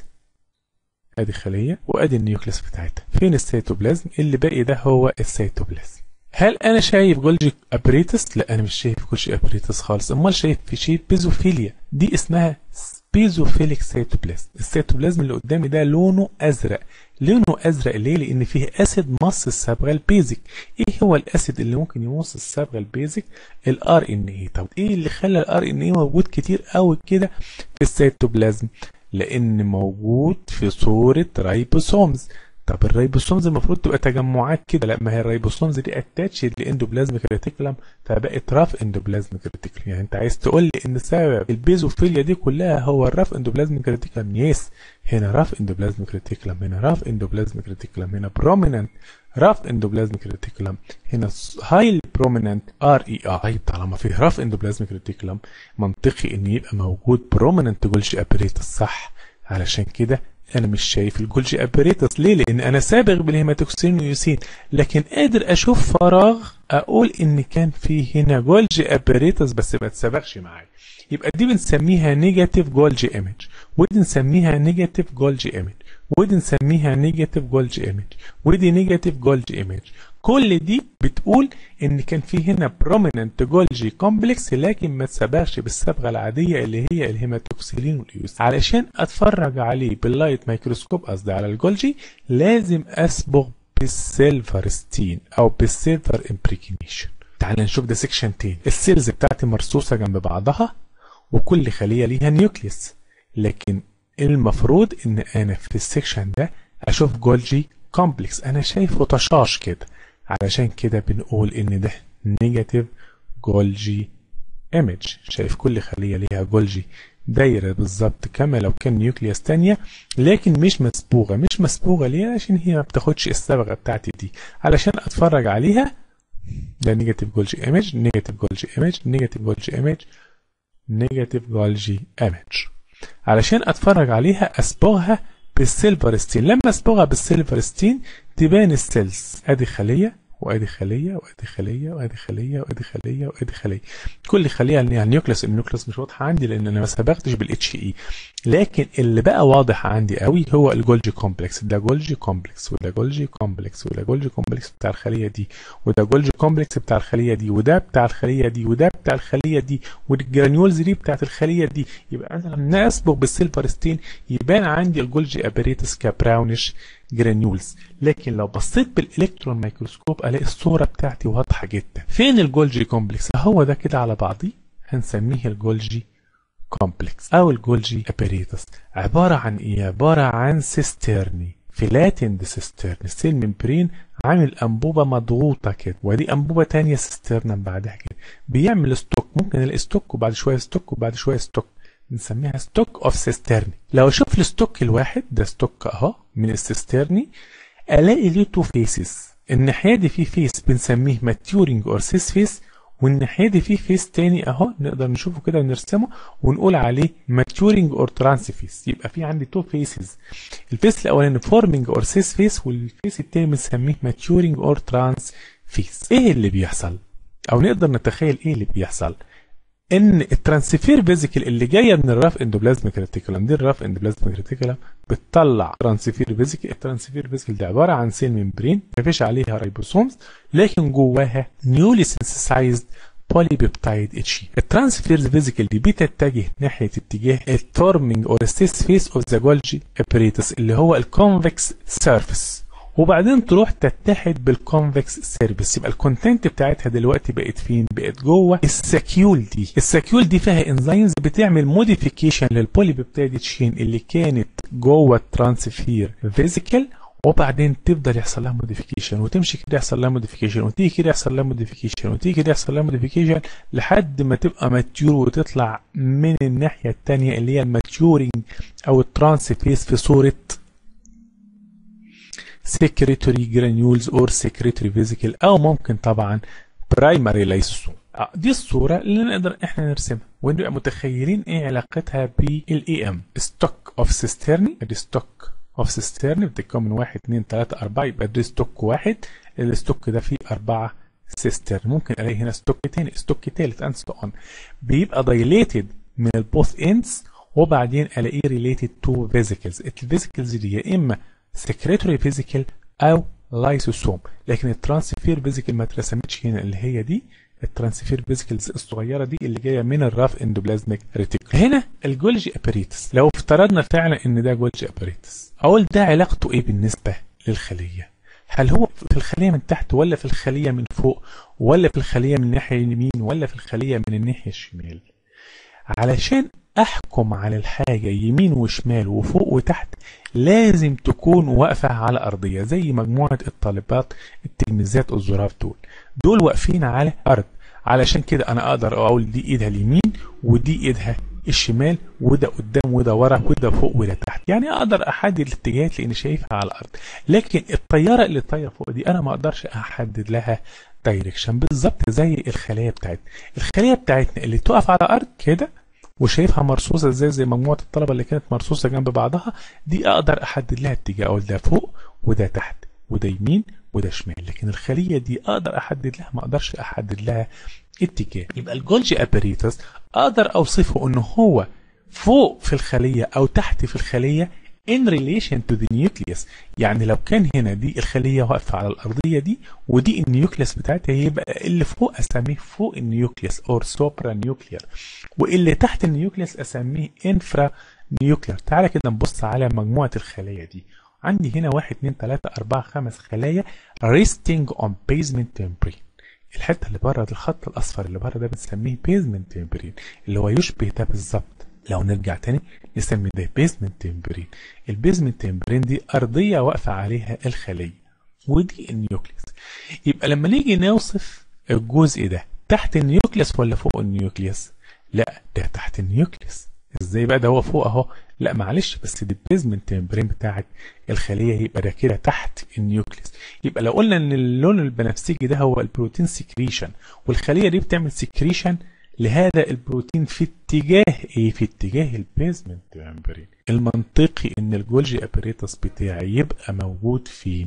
Speaker 1: ادي خليه وادي النيوكليوس بتاعتها. فين السيتوبلازم؟ اللي باقي ده هو السيتوبلازم. هل انا شايف جولجي ابريتس؟ لا، انا مش شايف جولجي ابريتس خالص. امال شايف في شيء بيزوفيليا، دي اسمها بيزوفيليك سيتوبلازم. السيتوبلازم اللي قدامي ده لونه ازرق. لونه ازرق ليه؟ لان فيه اسيد مص الصبغه البيزك. ايه هو الاسيد اللي ممكن يمص الصبغه البيزك؟ الار ان اي. طب ايه اللي خلى الار ان اي موجود كتير قوي كده في السيتوبلازم؟ لان موجود في صوره رايبوسومز. طب الريبوسومز المفروض تبقى تجمعات كده، لا، ما هي الريبوسومز دي اتاتشد لاندوبلازميك ريتيكولم فبقت راف اندوبلازميك ريتيكولم. يعني انت عايز تقول لي ان سبب البيزوفيليا دي كلها هو الراف اندوبلازميك ريتيكولم؟ يس، هنا راف اندوبلازميك ريتيكولم، هنا راف اندوبلازميك ريتيكولم، هنا بروميننت راف اندوبلازميك ريتيكولم، هنا هايلي بروميننت ار اي اي. طالما في راف اندوبلازميك ريتيكولم منطقي ان يبقى موجود بروميننت جولجي ابريتس، صح؟ علشان كده انا مش شايف الجولجي اباريتس. ليه؟ لان انا سابغ بالهيماتوكسين ويوسين، لكن قادر اشوف فراغ اقول ان كان في هنا جولجي اباريتس بس ما اتسبغش معايا. يبقى دي بنسميها نيجاتيف جولجي ايمج، ودي نسميها نيجاتيف جولجي ايمج، ودي نسميها نيجاتيف جولجي ايمج، ودي نيجاتيف جولجي ايمج. كل دي بتقول ان كان في هنا بروميننت جولجي كومبلكس لكن ما اتسبغش بالصبغه العاديه اللي هي الهيماتوكسيلين واليوس. علشان اتفرج عليه باللايت مايكروسكوب، قصدي على الجولجي، لازم اصبغ بالسيلفرستين او بالسيلفر امبريكينيشن. تعال نشوف ده سيكشن تاني. السيلز بتاعتي مرصوصه جنب بعضها وكل خليه ليها نيوكليس، لكن المفروض ان انا في السيكشن ده اشوف جولجي كومبلكس. انا شايفه طشاش كده، علشان كده بنقول ان ده نيجاتيف جولجي ايمج. شايف كل خليه ليها جولجي دايره بالظبط كما لو كان نيوكليوس تانية، لكن مش مسبوغه. مش مسبوغه ليه؟ عشان هي ما بتاخدش الصبغه بتاعتي دي. علشان اتفرج عليها ده نيجاتيف جولجي ايمج، نيجاتيف جولجي ايمج، نيجاتيف جولجي ايمج، نيجاتيف جولجي ايمج. علشان اتفرج عليها اصبغها بالسيلفرستين. لما اصبغها بالسيلفرستين تبان السيلز، ادي خليه وادي خليه وادي خليه وادي خليه وادي خليه وادي خليه. كل خليه ليها النيوكليس. النيوكليس مش واضحه عندي لان انا ما صبغتش بالاتش اي، لكن اللي بقى واضح عندي قوي هو الجولجي كومبلكس. ده جولجي كومبلكس وده جولجي كومبلكس وده جولجي كومبلكس بتاع الخليه دي، وده جولجي كومبلكس بتاع الخليه دي، وده بتاع الخليه دي، وده بتاع الخليه دي، والجرانيولز دي بتاعت الخليه دي. يبقى انا لما اصبغ بالسيلفرستين يبان عندي الجولجي اباريتس كبراونش جرانيولز، لكن لو بصيت بالالكترون مايكروسكوب الاقي الصوره بتاعتي واضحه جدا. فين الجولجي كومبلكس؟ هو ده كده على بعضيه هنسميه الجولجي كومبلكس او الجولجي اباريتس. عباره عن ايه؟ عباره عن سيسترني، فلاتند سيسترن، سيل ممبرين عامل انبوبه مضغوطه كده، ودي انبوبه تانية سيسترن بعدها كده، بيعمل ستوك. ممكن نلاقي ستوك وبعد شويه ستوك وبعد شويه ستوك، بنسميها ستوك اوف سيسترني. لو اشوف الستوك الواحد ده ستوك اهو من السيسترني، الاقي ليه تو فيسز. الناحيه دي فيه فيس بنسميه ماتيورنج اور سيس فيس، والناحيه دي فيه فيس تاني اهو نقدر نشوفه كده ونرسمه ونقول عليه ماتيورنج اور ترانس فيس. يبقى في عندي تو فيسز، الفيس الاولاني فورمينج اور سيس فيس، والفيس التاني بنسميه ماتيورنج اور ترانس فيس. ايه اللي بيحصل؟ او نقدر نتخيل ايه اللي بيحصل؟ ان الترانسفير فيزيكال اللي جايه من الراف اندوبلازميك ريتيكولم دي، الراف اندوبلازميك ريتيكولم بتطلع ترانسفير فيزيكال. الترانسفير فيزيكال ده عباره عن سيل ممبرين مفيش عليها ريبوسومز، لكن جواها نيولي سينثسايزد البوليبيبتايد اتشين. الترانسفيرز فيزيكال دي بتتجه ناحيه اتجاه التورمينج اور السيس فيس اوف ذا جولجي ابريتس اللي هو الكونفكس سيرفيس، وبعدين تروح تتحد بالكونفكس سيرفيس. يبقى الكونتنت بتاعتها دلوقتي بقت فين؟ بقت جوه الساكيول دي. الساكيول دي فيها انزيمز بتعمل موديفيكيشن للبوليبيبتايد تشين اللي كانت جوه الترانسفير فيزيكال، وبعدين تفضل يحصل لها موديفيكيشن وتمشي كده يحصل لها موديفيكيشن وتيجي كده يحصل لها موديفيكيشن وتيجي كده يحصل لها موديفيكيشن لحد ما تبقى ماتيور وتطلع من الناحيه الثانيه اللي هي الماتيورنج او الترانسفيس في صوره secretory granules or secretory vesicle او ممكن طبعا primary lysosome. دي الصورة اللي نقدر احنا نرسمها ونبقى متخيلين ايه علاقتها بالاي ام. ستوك اوف سيسترني، ادي ستوك اوف سيسترني بتتكون من 1 2 3 4، يبقى دي ستوك واحد، الستوك ده فيه 4 سيسترن. ممكن الاقي هنا ستوك تاني، ستوك تالت and so on، بيبقى dilated من البوث ends، وبعدين الاقيه related to vesicles. الفيزيكلز دي يا اما secretory vesicle او لايسوسوم، لكن الترانسفير فيزيكل ما اترسمتش هنا اللي هي دي الترانسفير فيزيكلز الصغيره دي اللي جايه من الراف اندوبلازميك ريتيكول. هنا الجولجي اباريتس، لو افترضنا فعلا ان ده جولجي اباريتس، اقول ده علاقته ايه بالنسبه للخليه؟ هل هو في الخليه من تحت ولا في الخليه من فوق ولا في الخليه من الناحيه اليمين ولا في الخليه من الناحيه الشمال؟ علشان احكم على الحاجه يمين وشمال وفوق وتحت لازم تكون واقفه على ارضيه، زي مجموعه الطالبات التلميذات الظراف دول واقفين على ارض. علشان كده انا اقدر اقول دي ايدها اليمين ودي ايدها الشمال، وده قدام وده ورا وده فوق وده تحت، يعني اقدر احدد الاتجاهات لاني شايفها على الارض. لكن الطياره اللي طايره فوق دي انا ما اقدرش احدد لها دايركشن، بالظبط زي الخلايا بتاعتنا. الخلايا بتاعتنا اللي تقف على الارض كده وشايفها مرصوصه زي مجموعه الطلبه اللي كانت مرصوصه جنب بعضها، دي اقدر احدد لها اتجاه، اقول ده فوق وده تحت وده يمين وده شمال. لكن الخليه دي اقدر احدد لها، ما اقدرش احدد لها اتجاه. يبقى الجولجي اباريتس اقدر اوصفه انه هو فوق في الخليه او تحت في الخليه in relation to the nucleus. يعني لو كان هنا دي الخليه واقفه على الارضيه دي ودي النيوكليس بتاعتها، يبقى اللي فوق اسميه فوق النيوكليس اور سوبرا نيوكلير، واللي تحت النيوكليس اسميه انفرا نيوكلير. تعالى كده نبص على مجموعه الخلايا دي. عندي هنا 1 2 3 4 5 خلايا resting on basement membrane. الحته اللي بره الخط الاصفر اللي بره ده بنسميه basement membrane، اللي هو يشبه ده بالظبط. لو نرجع تاني نسمي ده بيزمنت تمبرين. البيزمنت تمبرين دي أرضية واقفة عليها الخلية ودي النيوكليس. يبقى لما نيجي نوصف الجزء ده تحت النيوكليس ولا فوق النيوكليس؟ لا، ده تحت النيوكليس. ازاي بقى ده هو فوق اهو؟ لا معلش، بس دي البيزمنت تمبرين بتاعت الخلية، يبقى ده كده تحت النيوكليس. يبقى لو قلنا ان اللون البنفسجي ده هو البروتين سكريشن، والخلية دي بتعمل سكريشن لهذا البروتين في اتجاه ايه؟ في اتجاه البيزمنت ممبرين. المنطقي ان الجولجي اباريتس بتاعي يبقى موجود فين؟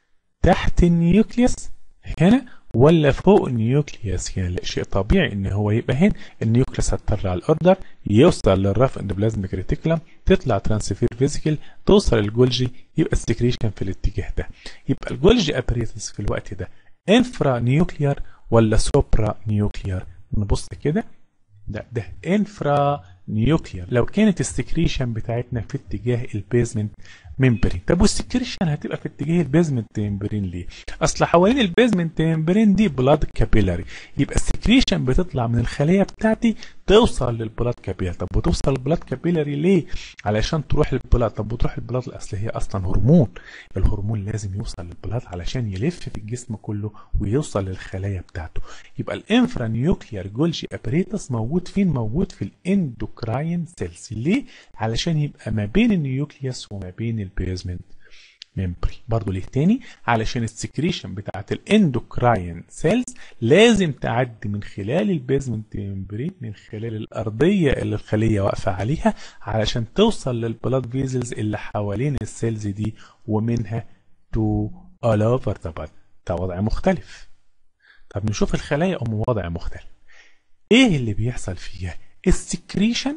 Speaker 1: تحت النيوكليوس هنا ولا فوق النيوكليوس هنا؟ لا، شيء طبيعي ان هو يبقى هنا. النيوكليوس هتطلع الاوردر، يوصل للراف اندوبلازميك ريتيكولم، تطلع ترانسفير فيزيكل، توصل للجولجي، يبقى السكريشن في الاتجاه ده. يبقى الجولجي اباريتس في الوقت ده انفرا نيوكليار ولا سوبرا نيوكليار؟ نبص كده، ده انفرا نيوكلير. لو كانت السكريشن بتاعتنا في اتجاه البيزمنت ممبرين. طب والسكريشن هتبقى في اتجاه البيزمنت ممبرين ليه؟ اصل حوالين البيزمنت ممبرين دي بلاد كابيلاري، يبقى السكريشن بتطلع من الخليه بتاعتي توصل للبلاد كابيلاري. طب وتوصل للبلاد كابيلاري ليه؟ علشان تروح للبلاد. طب وتروح للبلاد الاصل هي اصلا هرمون، الهرمون لازم يوصل للبلاد علشان يلف في الجسم كله ويوصل للخلايا بتاعته. يبقى الانفرا نيوكلير جولجي اباريتس موجود فين؟ موجود في الاندوكراين سيلز. ليه؟ علشان يبقى ما بين النيوكليوس وما بين البيزمنت ممبرين. برضو ليه تاني؟ علشان السكريشن بتاعت الاندوكراين سيلز لازم تعدي من خلال البيزمنت ممبرين، من خلال الارضيه اللي الخليه واقفه عليها، علشان توصل للبلاد فيزلز اللي حوالين السيلز دي، ومنها تو all over the body. ده وضع مختلف. طب نشوف الخلايا وضع مختلف. ايه اللي بيحصل فيها؟ السكريشن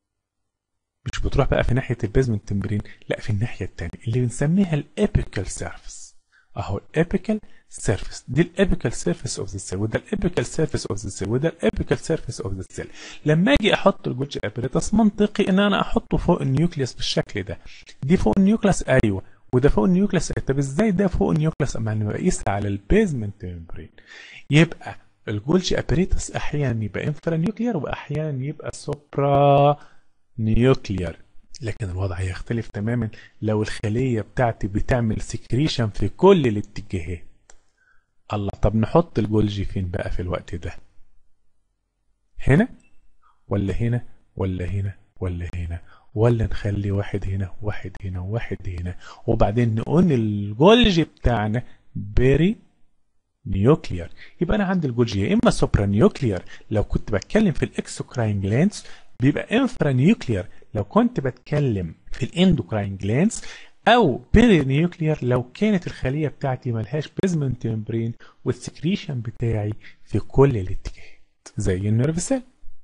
Speaker 1: مش بتروح بقى في ناحيه البيزمنت تمبرين، لا، في الناحيه الثانيه اللي بنسميها الابيكال سيرفيس. اهو الابيكال سيرفيس، دي الابيكال سيرفيس اوف ذا سيل، وده الابيكال سيرفيس اوف ذا سيل، وده الابيكال سيرفيس اوف ذا سيل. لما اجي احط الجولجي اباريتس منطقي ان انا احطه فوق النيوكليوس بالشكل ده. دي فوق النيوكليوس ايوه، وده فوق النيوكليوس. طب ازاي ده فوق النيوكليوس اما انا بقيس على البيزمنت ممبرين؟ يبقى الجولجي اباريتس احيانا يبقى انفرا نيوكليير واحيانا يبقى سوبرا نيوكليير. لكن الوضع يختلف تماما لو الخلية بتاعتي بتعمل سكريشن في كل الاتجاهات. الله، طب نحط الجولجي فين بقى في الوقت ده؟ هنا ولا هنا ولا هنا ولا هنا، ولا نخلي واحد هنا واحد هنا واحد هنا، وبعدين نقول الجولجي بتاعنا بيري نيوكليير. يبقى انا عندي الجولجي يا اما سوبرا نيوكليير لو كنت بتكلم في الاكسوكراين جلانس، بيبقى انفرا نيوكليير لو كنت بتكلم في الاندوكراين جلانس، او بيري نيوكليير لو كانت الخليه بتاعتي ملهاش بيزمنت ممبرين والسكريشن بتاعي في كل الاتجاهات زي النيرف سيل.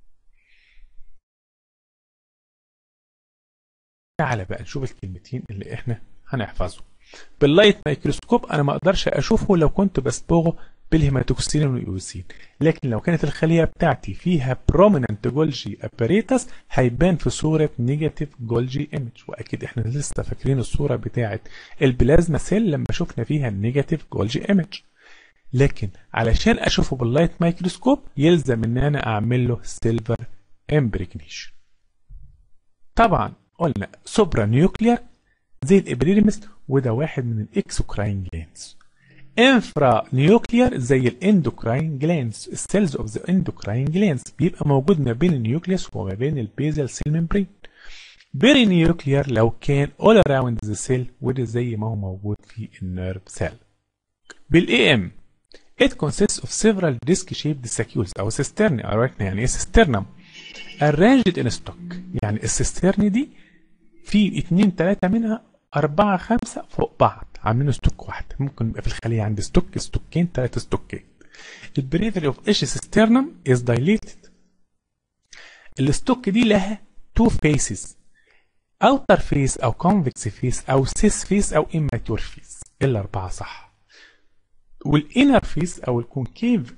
Speaker 1: تعالى بقى نشوف الكلمتين اللي احنا هنحفظهم. باللايت مايكروسكوب انا ما اقدرش اشوفه لو كنت بصبغه بالهيماتوكسين والايوسين، لكن لو كانت الخليه بتاعتي فيها بروميننت جولجي اباريتس هيبان في صوره نيجاتيف جولجي ايمج. واكيد احنا لسه فاكرين الصوره بتاعه البلازما سيل لما شفنا فيها النيجاتيف جولجي ايمج. لكن علشان اشوفه باللايت مايكروسكوب يلزم ان انا اعمل له سيلفر امبريجنيشن. طبعا قلنا سوبرا نيوكليير زي الابريديمس، وده واحد من الاكسوكراين جلانس. انفرا نيوكليير زي الاندوكراين جلانس، السيلز اوف ذا اندوكراين جلانس بيبقى موجود ما بين النيوكليوس وما بين البيزال سيل ممبرين. بيري نيوكليير لو كان all around the cell، وده زي ما هو موجود في النيرف سيل. بالاي ام it consists of several disc-shaped sacules او سيسترني. عرفنا يعني ايه سيسترنم؟ arranged in stock، يعني السيسترني دي في 2 3 منها 4 5 فوق بعض عاملين ستوك واحد. ممكن يبقى في الخليه عندي ستوك، ستوكين، 3 ستوكين. البريفري اوف ايش سيسترنم از دايليتد. الستوك دي لها 2 فيسز، اوتر فيس او كونفكس فيس او سيس فيس او اماتور فيس، الاربعه صح. والانر فيس او الكونكيف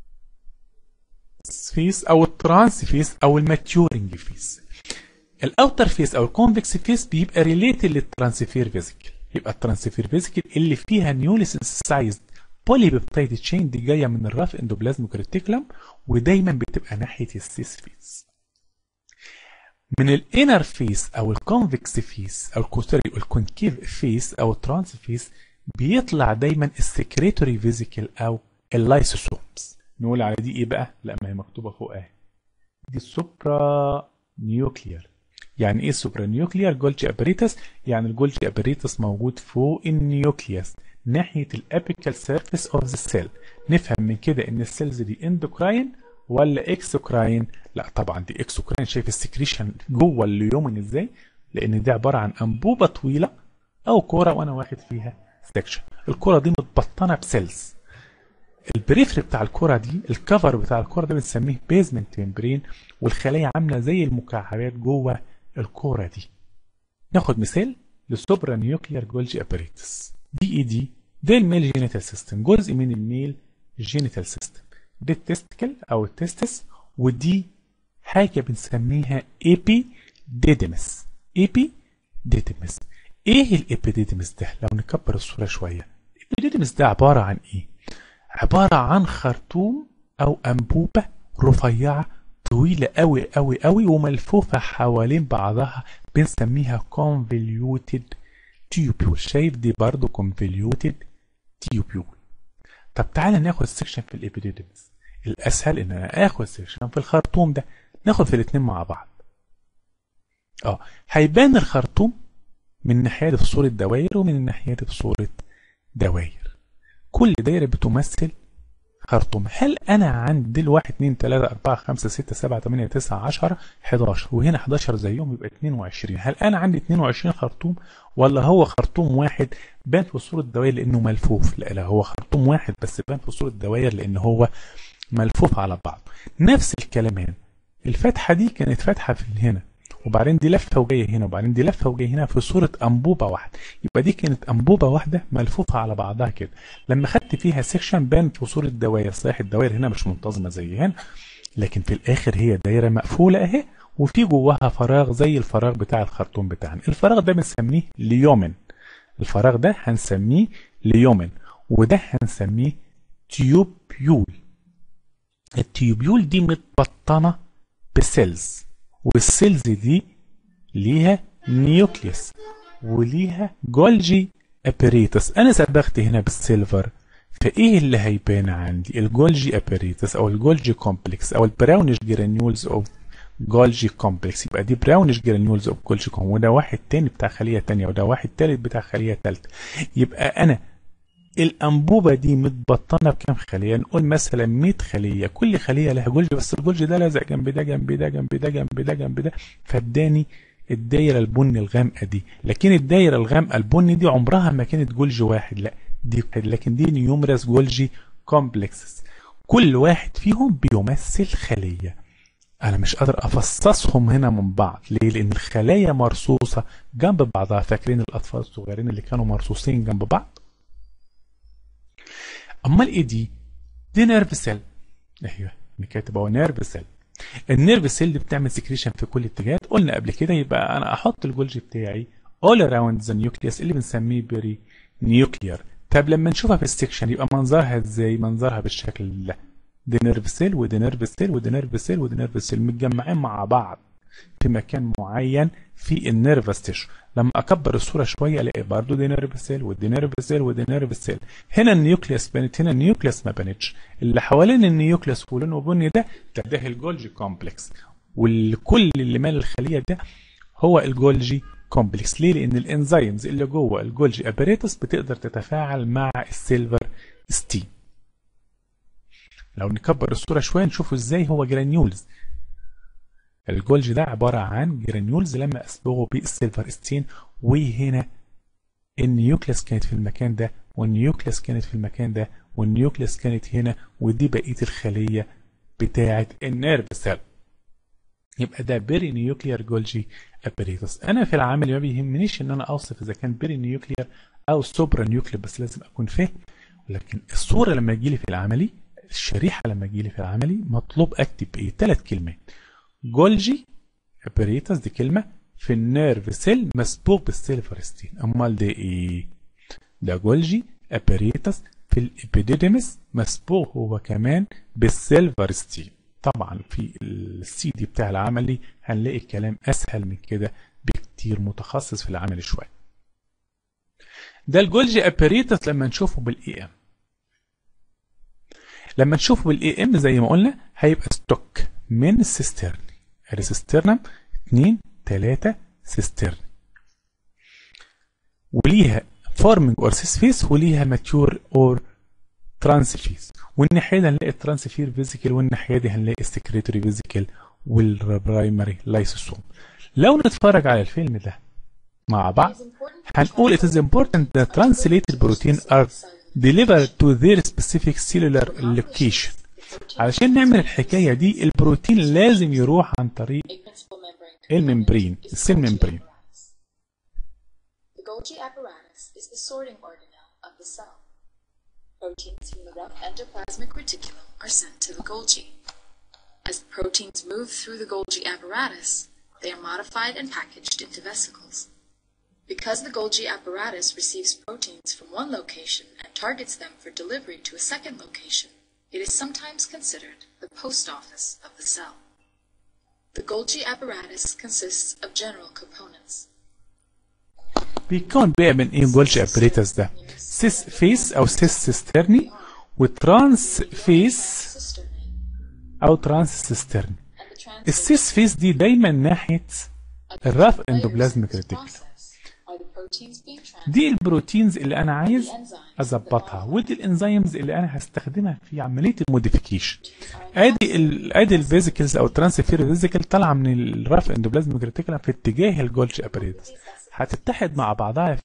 Speaker 1: فيس او الترانس فيس او الماتيورنج فيس. الاوتر فيس او الكونفكس فيس بيبقى ريليتد للترانسفير فيزيكل، يبقى الترانسفير فيزيكل اللي فيها نيولي سينثسايزد بولي بيبتايد تشين دي جايه من الراف اندوبلازميك ريتيكولم، ودايما بتبقى ناحيه السيس فيس. من الانر فيس او الكونفكس فيس او الكونكيف فيس او الترانس فيس بيطلع دايما السكريتوري فيزيكل او اللايسوسومز. نقول على دي ايه بقى؟ لا، ما هي مكتوبه فوق اهي، دي السوبرا نيوكليير. يعني ايه سوبرا نيوكليير جولجي اباريتس؟ يعني الجولجي اباريتس موجود فوق النيوكليوس ناحيه الابيكال سيرفيس اوف ذا سيل. نفهم من كده ان السيلز دي اندوكراين ولا اكسوكراين؟ لا طبعا دي اكسوكراين. شايف السكريشن جوه اليومن ازاي؟ لان دي عباره عن انبوبه طويله او كوره وانا واخد فيها سكشن. الكوره دي متبطنه بسيلز. البريفري بتاع الكرة دي، الكفر بتاع الكرة ده بنسميه بيزمنت ممبرين، والخلايا عاملة زي المكعبات جوه الكرة دي. ناخد مثال للسوبرا نيوكليير جولجي اباريتس. دي اي دي ده الميل جينيتال سيستم، جزء من الميل جينيتال سيستم. ده التستكل او التستس، ودي حاجة بنسميها ايبي ديديمس. ايبي ديديمس. ايه الابيديديمس ده؟ لو نكبر الصورة شوية، الابيديديمس ده عبارة عن ايه؟ عبارة عن خرطوم أو أنبوبة رفيعة طويلة أوي أوي أوي وملفوفة حوالين بعضها، بنسميها convoluted tubule. شايف دي برضو convoluted tubule. طب تعالى ناخد سيكشن في الابيديديمس. الأسهل إن أنا آخد سيكشن في الخرطوم ده، ناخد في الاتنين مع بعض. هيبان الخرطوم من ناحية في صورة دواير ومن الناحية في صورة دواير. كل دايرة بتمثل خرطوم. هل أنا عندي دي 1 2 3 4 5 6 7 8 9 10 11 وهنا 11 زيهم يبقى 22؟ هل أنا عندي 22 خرطوم ولا هو خرطوم واحد بان في صورة دواير لأنه ملفوف؟ لا، هو خرطوم واحد بس بان في صورة دواير لأنه هو ملفوف على بعض. نفس الكلام هنا، الفتحة دي كانت فتحة في هنا وبعدين دي لفه وجايه هنا، وبعدين دي لفه وجايه هنا في صوره انبوبه واحده. يبقى دي كانت انبوبه واحده ملفوفه على بعضها كده. لما خدت فيها سيكشن بان في صوره دوائر. صحيح الدوائر هنا مش منتظمه زي هنا، لكن في الاخر هي دايره مقفوله اهي، وفي جواها فراغ زي الفراغ بتاع الخرطوم بتاعنا. الفراغ ده بنسميه ليومن. الفراغ ده هنسميه ليومن، وده هنسميه تيوبيول. التيوبيول دي متبطنه بسيلز، والسيلز دي ليها نيوكليوس وليها جولجي ابيريتس. انا صبغت هنا بالسيلفر، فايه اللي هيبان عندي؟ الجولجي ابيريتس او الجولجي كومبلكس او البراونش جرانيولز اوف جولجي كومبلكس. يبقى دي براونش جرانيولز اوف جولجي كومبلكس، وده واحد تاني بتاع خليه تانيه، وده واحد تالت بتاع خليه تالته. يبقى انا الانبوبه دي متبطنه بكام خليه؟ نقول مثلا 100 خليه، كل خليه لها جولجي، بس الجولجي ده لازق جنب ده جنب ده جنب ده جنب ده جنب ده، فاداني الدايره البني الغامقه دي. لكن الدايره الغامقه البني دي عمرها ما كانت جولجي واحد، لا دي، لكن دي نيومرس جولجي كومبلكسز، كل واحد فيهم بيمثل خليه. انا مش قادر افصصهم هنا من بعض. ليه؟ لان الخلايا مرصوصه جنب بعضها. فاكرين الاطفال الصغيرين اللي كانوا مرصوصين جنب بعض؟ امال ايه دي؟ دي نيرف سيل. ايوه كاتب اهو نيرف سيل. النيرف سيل دي بتعمل سكريشن في كل اتجاهات، قلنا قبل كده. يبقى انا احط الجولجي بتاعي all around the nucleus اللي بنسميه بيري نيوكليار. طب لما نشوفها في السكشن يبقى منظرها ازاي؟ منظرها بالشكل ده. دي نيرف سيل ودي نيرف سيل ودي نيرف سيل ودي نيرف سيل متجمعين مع بعض في مكان معين في النيرفس تيشو. لما اكبر الصوره شويه الاقي برضه دي نيرف سيل ودي نيرف سيل ودي نيرف سيل. هنا النيوكليوس بانت، هنا النيوكليوس ما بانتش. اللي حوالين النيوكليوس ولونه بني ده الجولجي كومبلكس، والكل اللي مال الخليه ده هو الجولجي كومبلكس. ليه؟ لان الانزيمز اللي جوه الجولجي اباريتس بتقدر تتفاعل مع السيلفر ستين. لو نكبر الصوره شويه نشوفه ازاي هو جرانيولز. الجولجي ده عباره عن جرانيولز لما اصبغه بالسيلفر ستين. وهنا النيوكليس كانت في المكان ده، والنيوكليس كانت في المكان ده، والنيوكليس كانت هنا، ودي بقيه الخليه بتاعه النيرف سيل. يبقى ده بيري نيوكليار جولجي اباريتس. انا في العمل ما بيهمنيش ان انا اوصف اذا كان بيري نيوكليار او سوبرا نيوكليار، بس لازم اكون فاهم. لكن الصوره لما تجي لي في العملي، الشريحه لما تجي لي في العملي، مطلوب اكتب ايه؟ 3 كلمات. جولجي اباريتس دي كلمه، في النيرف سيل مسبوق بالسيلفر ستين. امال ده ايه؟ ده جولجي اباريتس في الابيديديمس مسبوق هو كمان بالسيلفر ستين. طبعا في السي دي بتاع العملي هنلاقي الكلام اسهل من كده بكتير، متخصص في العملي شويه. ده الجولجي اباريتس لما نشوفه بالاي ام. لما نشوفه بالاي ام زي ما قلنا هيبقى ستوك من السيسترن. السيسترنم 2 3 سيسترن، وليها فورمنج اور سيس فيس، وليها ماتيور اور ترانس فيس. والناحيه دي هنلاقي الترانسفير فيزيكال، والناحيه دي هنلاقي السكريتوري فيزيكال والبرايمري لايسوسوم. لو نتفرج على الفيلم ده مع بعض هنقول it is important that translated protein are delivered to their specific cellular location. علشان نعمل الحكايه دي البروتين لازم يروح عن طريق الممبرين، السيل ممبرين.
Speaker 2: The Golgi apparatus is the sorting organelle of the cell. Proteins from the rough endoplasmic reticulum are sent to the Golgi. As the proteins move through the Golgi apparatus, they are modified and packaged into vesicles. Because the Golgi apparatus receives proteins from one location and targets them for delivery to a second location, it is sometimes considered the post office of the cell. The Golgi apparatus consists of general components.
Speaker 1: بيكون بقى من ايه جولجي اباريتس ده؟ سيس فيس او سيس سيسترني، وترانس فيس او ترانس سيسترني. السيس فيس دي دايما ناحيه الراف اندوبلازميك ريتيكولم. دي البروتينز اللي انا عايز اظبطها، ودي الانزيمز اللي انا هستخدمها في عمليه الموديفيكيشن. ادي الفيزيكلز او الترانسفير فيزيكل طالعه من الراف اندوبلازميك ريتيكولم في اتجاه الجولجي اباريتس، هتتحد مع بعضها في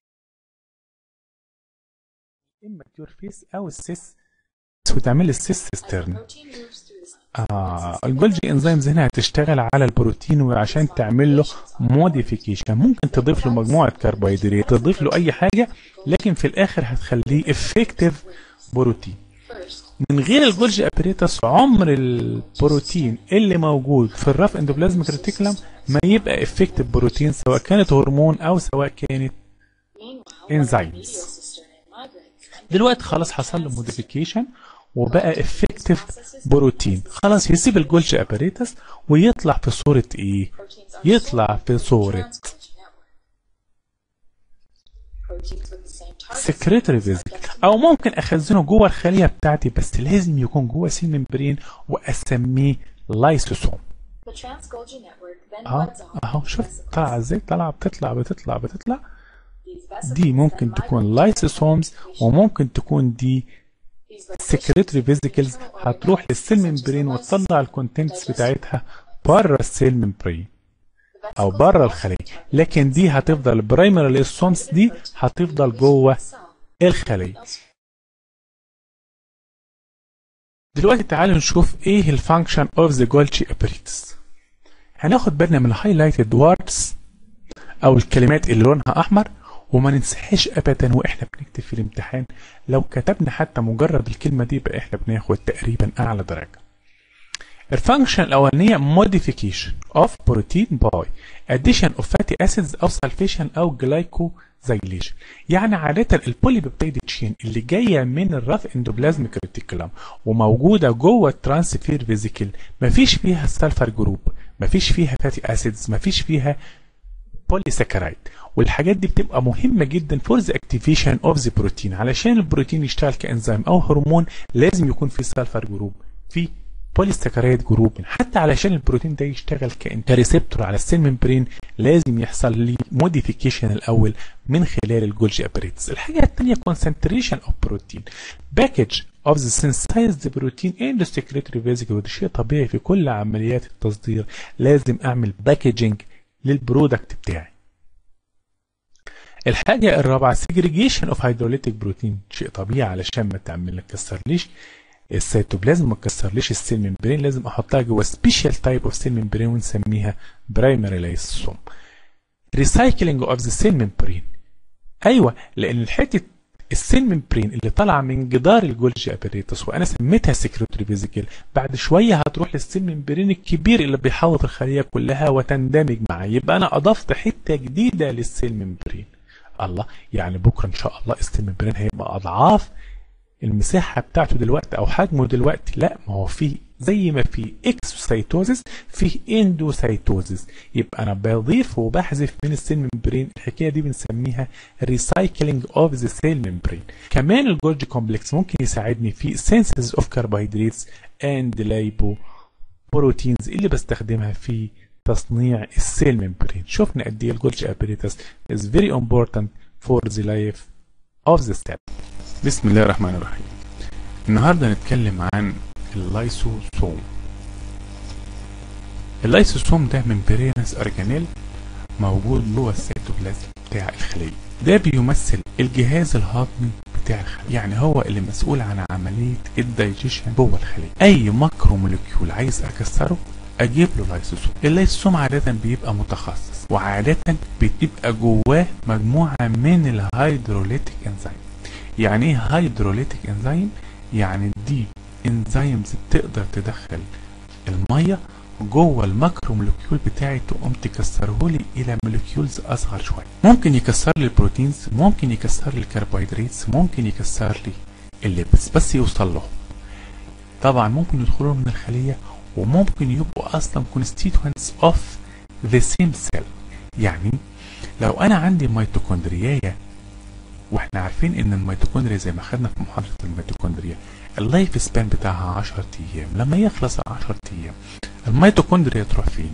Speaker 1: اما تيور فيس او السيس وتعمل السيس سيسترن. الجولجي انزيمز هنا هتشتغل على البروتين وعشان تعمل له موديفيكيشن. ممكن تضيف له مجموعه كربوهيدرات، تضيف له اي حاجه، لكن في الاخر هتخليه افكتيف بروتين. من غير الجولجي ابريتس عمر البروتين اللي موجود في الراف اندوبلازميك ريتيكولم ما يبقى افكتيف بروتين، سواء كانت هرمون او سواء كانت انزيمز. دلوقتي خلاص حصل له موديفيكيشن وبقى افكتيف بروتين، خلاص يسيب الجولجي ابريتس ويطلع في صورة ايه؟ يطلع في صورة سكريتري فيزيكل، او ممكن اخزنه جوه الخلية بتاعتي بس لازم يكون جوه سيل ممبرين واسميه لايسوسوم. اهو شوف طلع ازاي، طلع بتطلع. دي ممكن تكون لايسوسومز وممكن تكون دي سكريتري فيزيكلز، هتروح للسيل ممبرين وتطلع الكونتنتس بتاعتها بره السيل ممبرين او بره الخليه، لكن دي هتفضل البرايمري لايسوسومز دي هتفضل جوه الخليه. دلوقتي تعالوا نشوف ايه الفانكشن اوف ذا جولجي ابريتس. هناخد بالنا من الهايلايتد ووردز او الكلمات اللي لونها احمر، وما ننساهاش ابدا واحنا بنكتب في الامتحان. لو كتبنا حتى مجرد الكلمه دي يبقى احنا بناخد تقريبا اعلى درجه. الفانكشن الاولانيه modification of protein by addition of fatty acids او sulfation او glycosylation. يعني عاده البوليبيبتيد تشين اللي جايه من الراف اندوبلازميك ريتيكولم وموجوده جوه الترانسفير فيزيكل مفيش فيها السلفر جروب، مفيش فيها فاتي اسيدز، مفيش فيها بوليساكرايد، والحاجات دي بتبقى مهمه جدا فور ذا اكتيفيشن اوف ذا بروتين. علشان البروتين يشتغل كانزيم او هرمون لازم يكون في سلفر جروب، في بوليساكرايد جروب. حتى علشان البروتين ده يشتغل كريسبتور على السيل ممبرين لازم يحصل لي موديفيكيشن الاول من خلال الجولجي ابريتس. الحاجه الثانيه concentration of protein package of the synthesized protein in the secretory vesicle. وده شيء طبيعي في كل عمليات التصدير، لازم اعمل باكجينج للبرودكت بتاعي. الحاجه الرابعه segregation of hydrolytic protein، شيء طبيعي علشان ما تكسرليش السيتوبلازم، ما تكسرليش السيل ممبرين، لازم احطها جوه سبيشال تايب اوف سيل ممبرين ونسميها برايمري لايسوسوم. ريسايكلينج اوف ذا سيل ممبرين، ايوه لان الحته السيل ممبرين اللي طالعه من جدار الجولجي ابريتس وانا سميتها سكريتوري فيزيكل، بعد شويه هتروح للسيل ممبرين الكبير اللي بيحوط الخليه كلها وتندمج معاه، يبقى انا اضفت حته جديده للسيل ممبرين. الله، يعني بكره ان شاء الله السيل ممبرين هيبقى اضعاف المساحه بتاعته دلوقتي او حجمه دلوقتي. لا، ما هو في زي ما في اكسوسايتوزيس في اندوسايتوزيس، يبقى انا بضيف وبحذف من السيل ممبرين. الحكايه دي بنسميها ريسايكلينج اوف ذا سيل ممبرين. كمان الجولجي كومبلكس ممكن يساعدني في سينثيسيس اوف كربوهيدراتس اند لايبو بروتينز اللي بستخدمها في تصنيع السيل ممبرين. شفنا قد ايه الجولجي ابريتس is very important for the life of the cell. بسم الله الرحمن الرحيم. النهارده هنتكلم عن اللايسوسوم. اللايسوسوم ده ممبرينس اورجانيل موجود جوه السيتوبلازم بتاع الخليه. ده بيمثل الجهاز الهضمي بتاع الخليه، يعني هو اللي مسؤول عن عمليه الدايجيشن جوه الخليه. اي ماكرو مولكيول عايز اكسره اجيب له لايسوسوم. اللايسوسوم عاده بيبقى متخصص وعاده بتبقى جواه مجموعه من الهيدروليتيك انزيم. يعني ايه هيدروليتيك انزيم؟ يعني دي انزيمز بتقدر تدخل الميه جوه الماكرو مولكيول بتاعي تقوم تكسره لي الى مولكيولز اصغر شويه. ممكن يكسر لي البروتينز، ممكن يكسر لي الكربوهيدراتس، ممكن يكسر لي الليبس بس يوصل له. طبعا ممكن يدخلوا من الخليه وممكن يبقوا اصلا constituents of the same cell. يعني لو انا عندي ميتوكوندريايا، واحنا عارفين ان الميتوكوندريا زي ما خدنا في محاضره الميتوكوندريا اللايف سبان بتاعها 10 ايام، لما يخلص 10 ايام الميتوكوندريا تروح فين؟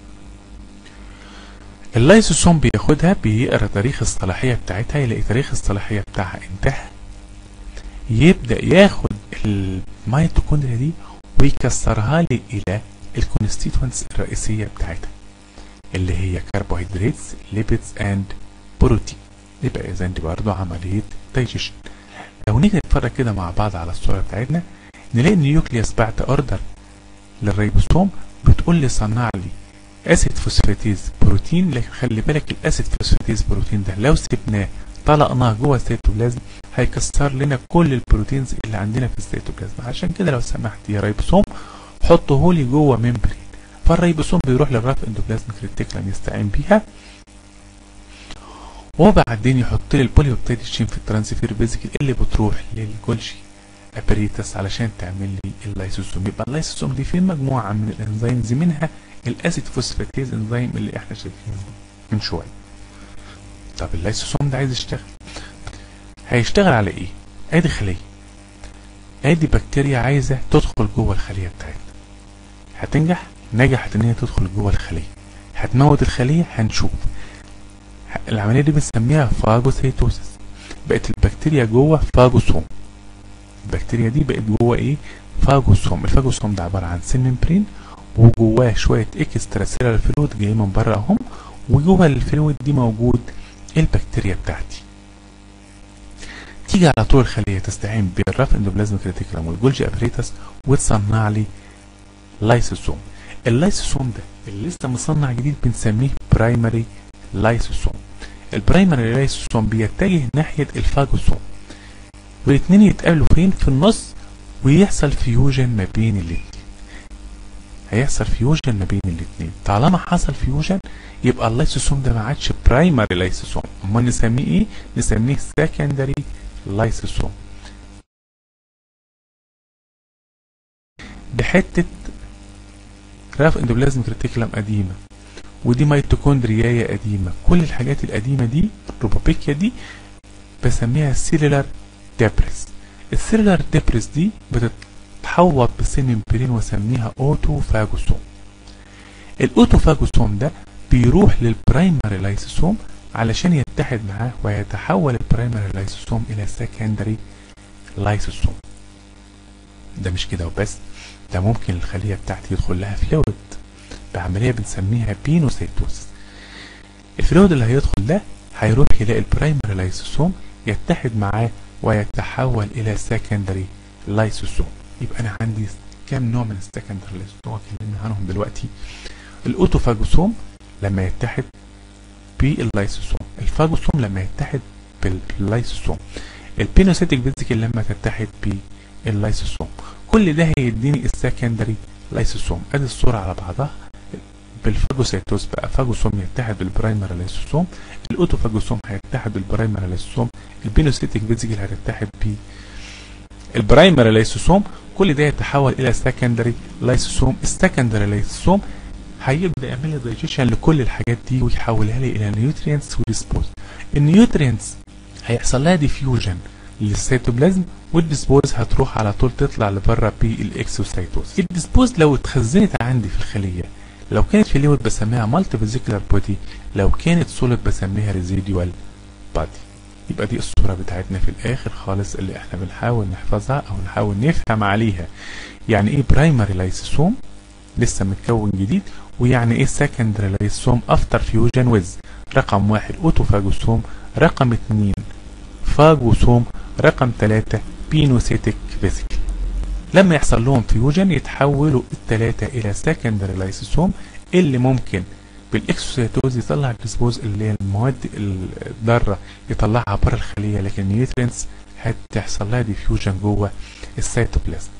Speaker 1: اللايسوسوم بياخدها، بيقرا تاريخ الصلاحيه بتاعتها، يلاقي تاريخ الصلاحيه بتاعها انتهى، يبدا ياخد الميتوكوندريا دي ويكسرها لي الى الكونستيتوينتس الرئيسيه بتاعتها اللي هي كربوهيدراتس، ليبيدز اند بروتين. يبقى اذا دي برضه عمليه دايجيشن. لو نيجي نتفرج كده مع بعض على الصوره بتاعتنا نلاقي النيوكليوس بعد اوردر للريبوسوم بتقول لي صنع لي اسيد فوسفاتيز بروتين. لكن خلي بالك الاسيد فوسفاتيز بروتين ده لو سبناه طلقناه جوه السيتوبلازم هيكسر لنا كل البروتينز اللي عندنا في السيتوبلازم. عشان كده لو سمحت يا ريبوسوم حطه لي جوه ممبرين. فالريبوسوم بيروح للرف اندوبلازميك ريتيكولم يستعين بيها، وبعدين يحط لي البوليبيبتيد تشين في الترانسفير فيزيكل اللي بتروح للجولجي ابريتس علشان تعمل لي اللايسوسوم. يبقى اللايسوسوم دي فيه مجموعه من الانزيمز، منها الاسيد فوسفاتيز انزيم اللي احنا شايفينه من شويه. طب اللايسوسوم ده عايز يشتغل، هيشتغل على ايه؟ ادي خليه، ادي بكتيريا عايزه تدخل جوه الخليه بتاعتنا. هتنجح؟ نجحت ان هي تدخل جوه الخليه. هتموت الخليه؟ هنشوف. العمليه دي بنسميها فاجوسيتوسيس. بقت البكتيريا جوه فاجوسوم. البكتيريا دي بقت جوه ايه؟ فاجوسوم. الفاجوسوم ده عباره عن سيل ممبرين وجواه شويه اكسترا سيلر فلويد جاي من بره اهم، وجوه الفلويد دي موجود البكتيريا بتاعتي. تيجي على طول الخليه تستعين بالرف اندوبلازميك ريتيكولم والجولجي ابريتس وتصنع لي لايسوسوم. اللايسوسوم ده اللي لسه مصنع جديد بنسميه برايمري لايسوسوم. البرايمري لايسوسوم بيتجه ناحيه الفاجوسوم، والاثنين يتقابلوا فين؟ في النص، ويحصل فيوجن ما بين الاثنين. هيحصل فيوجن ما بين الاثنين. طالما حصل فيوجن يبقى اللايسوسوم ده ما عادش برايمري لايسوسوم، امال نسميه ايه؟ نسميه سكندري لايسوسوم. بحته راف اندوبلازميك ريتيكولم قديمه، ودي ميتوكوندريايا قديمه. كل الحاجات القديمه دي الروبوبيكيا دي بسميها سيلولار ديبريس. السيلولار ديبريس دي بتتحوط بالسيل ممبرين وسميها اوتوفاجوسوم. الاوتوفاجوسوم ده بيروح للبرايمري لايسوسوم علشان يتحد معاه ويتحول البرايمري لايسوسوم الى سكندري لايسوسوم. ده مش كده وبس، ده ممكن الخليه بتاعتي يدخل لها فلويد بعمليه بنسميها بينوسيتوسيس. الفلويد اللي هيدخل ده هيروح يلاقي البرايمري لايسوسوم يتحد معاه ويتحول الى سكندري لايسوسوم. يبقى انا عندي كام نوع من السكندري لايسوسوم اتكلمنا عنهم دلوقتي. الاوتوفاجوسوم لما يتحد باللايسوسوم، الفاجوسوم لما يتحد باللايسوسوم، البينوسيتيك فيزيكل لما تتحد باللايسوسوم. كل ده هيديني السكندري لايسوسوم. ادي الصوره على بعضها. بالفاجوسيتوس بقى فاجوسوم يتحد بالبرايمري لايسوسوم، الاوتوفاجوسوم هيتحد بالبرايمري لايسوسوم، البينوسيتيك فيزيكل هتتحد بالبرايمري لايسوسوم. كل ده يتحول الى سكندري لايسوسوم. السكندري لايسوسوم هيبدا يعمل لي دايجيشن لكل الحاجات دي ويحولها لي الى نيوترينتس وديسبوز. النيوترينتس هيحصل لها ديفيوجن للسيتوبلازم، والديسبوز هتروح على طول تطلع لبره بالاكسوسايتوز. الديسبوز لو اتخزنت عندي في الخليه، لو كانت فلويد بسميها مالتي فيزيكولار بودي، لو كانت سوليد بسميها ريزيدوال بادي. يبقى دي الصوره بتاعتنا في الاخر خالص اللي احنا بنحاول نحفظها او نحاول نفهم عليها يعني ايه برايمري لايسوسوم لسه متكون جديد، ويعني ايه سكندري لايسوسوم افتر فيوجن ويز. رقم 1 اوتوفاجوسوم، رقم 2 فاجوسوم، رقم 3 بينوسيتيك فيزيكل. لما يحصل لهم فيوجن يتحولوا الثلاثه الى سكندري لايسوسوم اللي ممكن بالاكسوسيتوز يطلع الديسبوز اللي هي المواد الضاره يطلعها بره الخليه، لكن النيوترينتس هتحصل لها ديفيوجن جوه السيتوبلازم.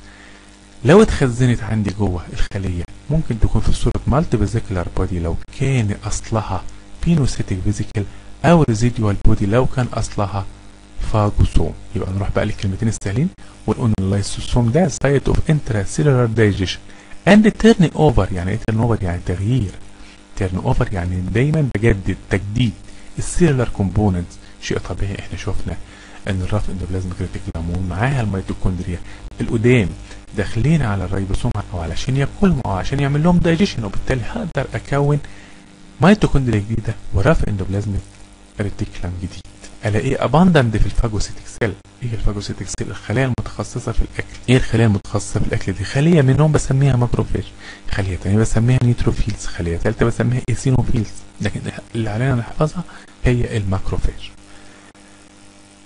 Speaker 1: لو اتخزنت عندي جوه الخليه ممكن تكون في صوره مالتي فيزيكولار بودي لو كان اصلها بينوسيتيك فيزيكل، او ريزيدوال بودي لو كان اصلها فاجوسوم. يبقى نروح بقى للكلمتين السهلين ونقول اللايسوسوم ده سايت اوف انترا سيلولار دايجيشن اند تيرن اوفر. يعني ايه تيرن اوفر؟ يعني تغيير. تيرن اوفر يعني دايما بجدد تجديد السيلولار كومبوننتس. شيء طبيعي، احنا شفنا ان الرف اندوبلازميك ريتيكولم ومعاها الميتوكوندريا القدام داخلين على الريبوسوم او علشان ياكلهم او عشان يعمل لهم دايجيشن، وبالتالي هقدر اكون ميتوكوندريا جديده ورف اندوبلازميك ريتيكولم جديد. الاقيه اباندنت في الفاجوسيتيك سيل. ايه الفاجوسيتيك سيل؟ الخلايا المتخصصه في الاكل. ايه الخلايا المتخصصه في الاكل دي؟ خليه منهم بسميها ماكروفاج، خليه ثانيه بسميها نيتروفيلز، خليه ثالثه بسميها ايسينوفيلز، لكن اللي علينا نحفظها هي الماكروفاج.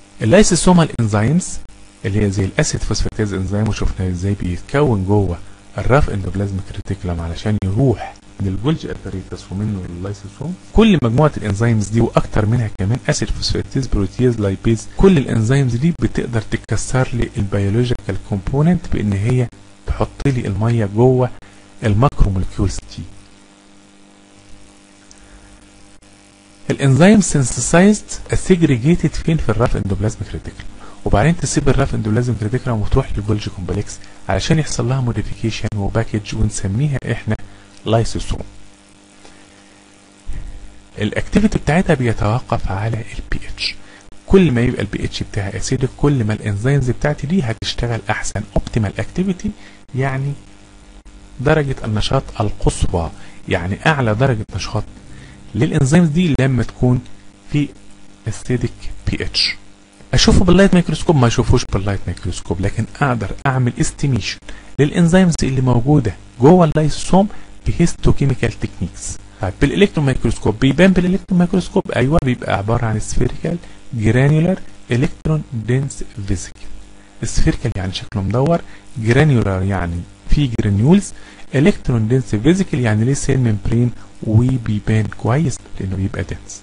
Speaker 1: اللايسوسومال انزيمز اللي هي زي الاسيد فوسفاتيز انزيم، وشفنا ازاي بيتكون جوه الراف اندوبلازميك ريتيكولم علشان يروح من الجولجي اباريتس ومنه لللايسوسوم. كل مجموعه الانزيمز دي واكتر منها كمان اسيد فوسفاتيز بروتيز لايبيز، كل الانزيمز دي بتقدر تكسر لي البيولوجيكال كومبوننت بان هي تحط لي الميه جوه الماكرو مولكيولز دي. الانزيم سينثسايزد سيجريجيتد فين؟ في الراف اندوبلازميك ريتيكولم، وبعدين تسيب الراف اندوبلازميك ريتيكولم وتروح للجولجي كومبلكس علشان يحصل لها موديفيكيشن وباكج ونسميها احنا لايسوسوم. الاكتيفيتي بتاعتها بيتوقف على البي اتش. كل ما يبقى البي اتش بتاعها اسيدك كل ما الانزيمز بتاعتي دي هتشتغل احسن. اوبتيمال اكتيفيتي يعني درجه النشاط القصوى، يعني اعلى درجه نشاط للانزيمز دي لما تكون في اسيدك بي اتش. اشوفه باللايت ميكروسكوب؟ ما اشوفوش باللايت ميكروسكوب، لكن اقدر اعمل استيميشن للانزيمز اللي موجوده جوه اللايسوسوم بهيستوكيميكال تكنيكس. طيب بالالكترون ميكروسكوب بيبان بالالكترون ميكروسكوب؟ ايوه، بيبقى عباره عن سفيريكال جرانيولار الكترون دنس فيزيكال. سفيريكال يعني شكله مدور، جرانيولار يعني في جرانيولز، الكترون دنس فيزيكال يعني ليه سيل ممبرين وبيبان كويس لانه بيبقى دنس.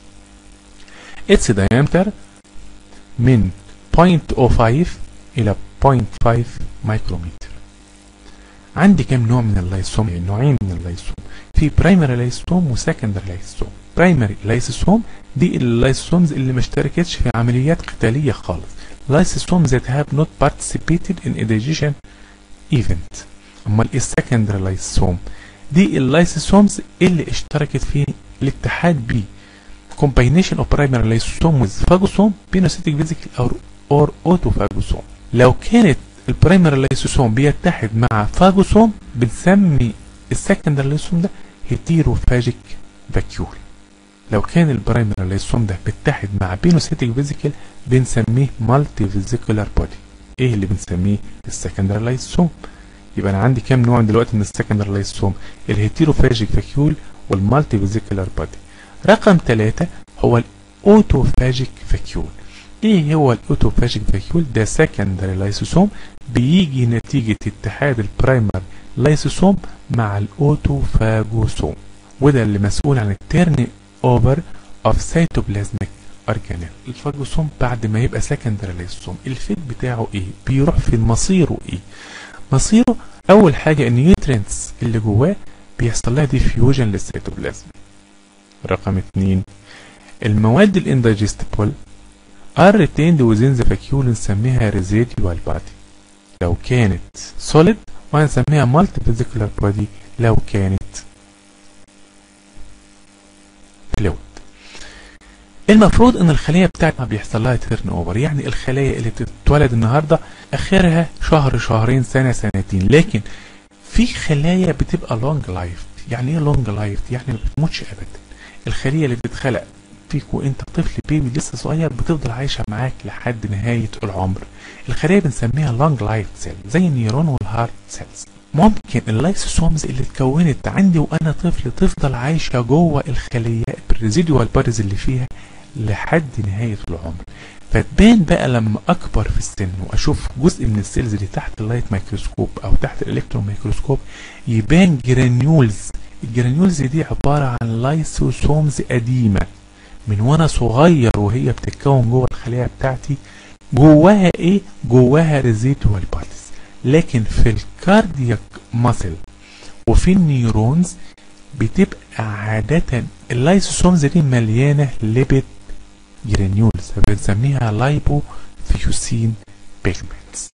Speaker 1: اتس diameter من 0.05 الى 0.5 مايكرومتر. عندي كام نوع من اللايسوم؟ نوعين من اللايسوم، في برايمري لايسوم وسكندري لايسوم. برايمري لايسوم دي اللايسومز اللي ما اشتركتش في عمليات قتاليه خالص، لايسوسوم that have not participated in a digestion event. امال السكندري لايسوم دي اللايسوسومز اللي اشتركت في الاتحاد ب combination of primary lysosome with phagosome pinocytic vesicle or autophagosome. لو كانت البرايمري لايسوسوم بيتحد مع فاجوسوم بنسمي السكندري لايسوسوم ده هيتيروفاجيك فاكيول. لو كان البرايمري لايسوسوم ده بيتحد مع بينوسيتيك فيزيكل بنسميه مالتي فيزيكولار بودي. ايه اللي بنسميه؟ السكندري لايسوسوم. يبقى انا عندي كام نوع دلوقتي من السكندري لايسوسوم؟ الهيتيروفاجيك فاكيول والمالتي فيزيكولار بودي. رقم 3 هو الاوتوفاجيك فاكيول. ايه هو الاوتوفاجيك فاكيول؟ ده سكندري لايسوسوم بيجي نتيجة اتحاد البرايمر لايسوسوم مع الاوتوفاجوسوم، وده اللي مسؤول عن التيرن اوفر اوف سيتوبلازميك اورجانيل. الفاجوسوم بعد ما يبقى سكندري لايسوسوم الفيت بتاعه ايه؟ بيروح في مصيره ايه؟ مصيره اول حاجة النيوترينتس اللي جواه بيحصل لها ديفيوجن للسيتوبلازم. رقم 2 المواد الاندايجستبل are retained within the vacuole نسميها residual body لو كانت solid، وهنسميها multivesicular body لو كانت fluid. المفروض ان الخلية بتاعتنا بيحصل لها تيرن اوفر، يعني الخلايا اللي بتتولد النهارده اخرها شهر شهرين سنة سنتين، لكن في خلايا بتبقى لونج لايف. يعني ايه لونج لايف؟ يعني ما بتموتش ابدا. الخلية اللي بتتخلق فيك وانت طفل بيبي لسه صغير بتفضل عايشه معاك لحد نهايه العمر. الخلايا بنسميها لونج لايف سيل زي النيورون والهارت سيلز. ممكن اللايسوسومز اللي اتكونت عندي وانا طفل تفضل عايشه جوه الخليه بالريزيدوال باريز اللي فيها لحد نهايه العمر، فتبان بقى لما اكبر في السن واشوف جزء من السيلز اللي تحت اللايت ميكروسكوب او تحت الالكترون ميكروسكوب يبان جرانيولز. الجرانيولز دي عباره عن لايسوسومز قديمه من وانا صغير وهي بتتكون جوه الخليه بتاعتي. جواها ايه؟ جواها ريزيدوال باريز. لكن في الكاردياك ماسل وفي النيورونز بتبقى عاده اللايسوسومز دي مليانه ليبيد جرانيولز، فبنسميها لايبوفيوسين بيجمنتس.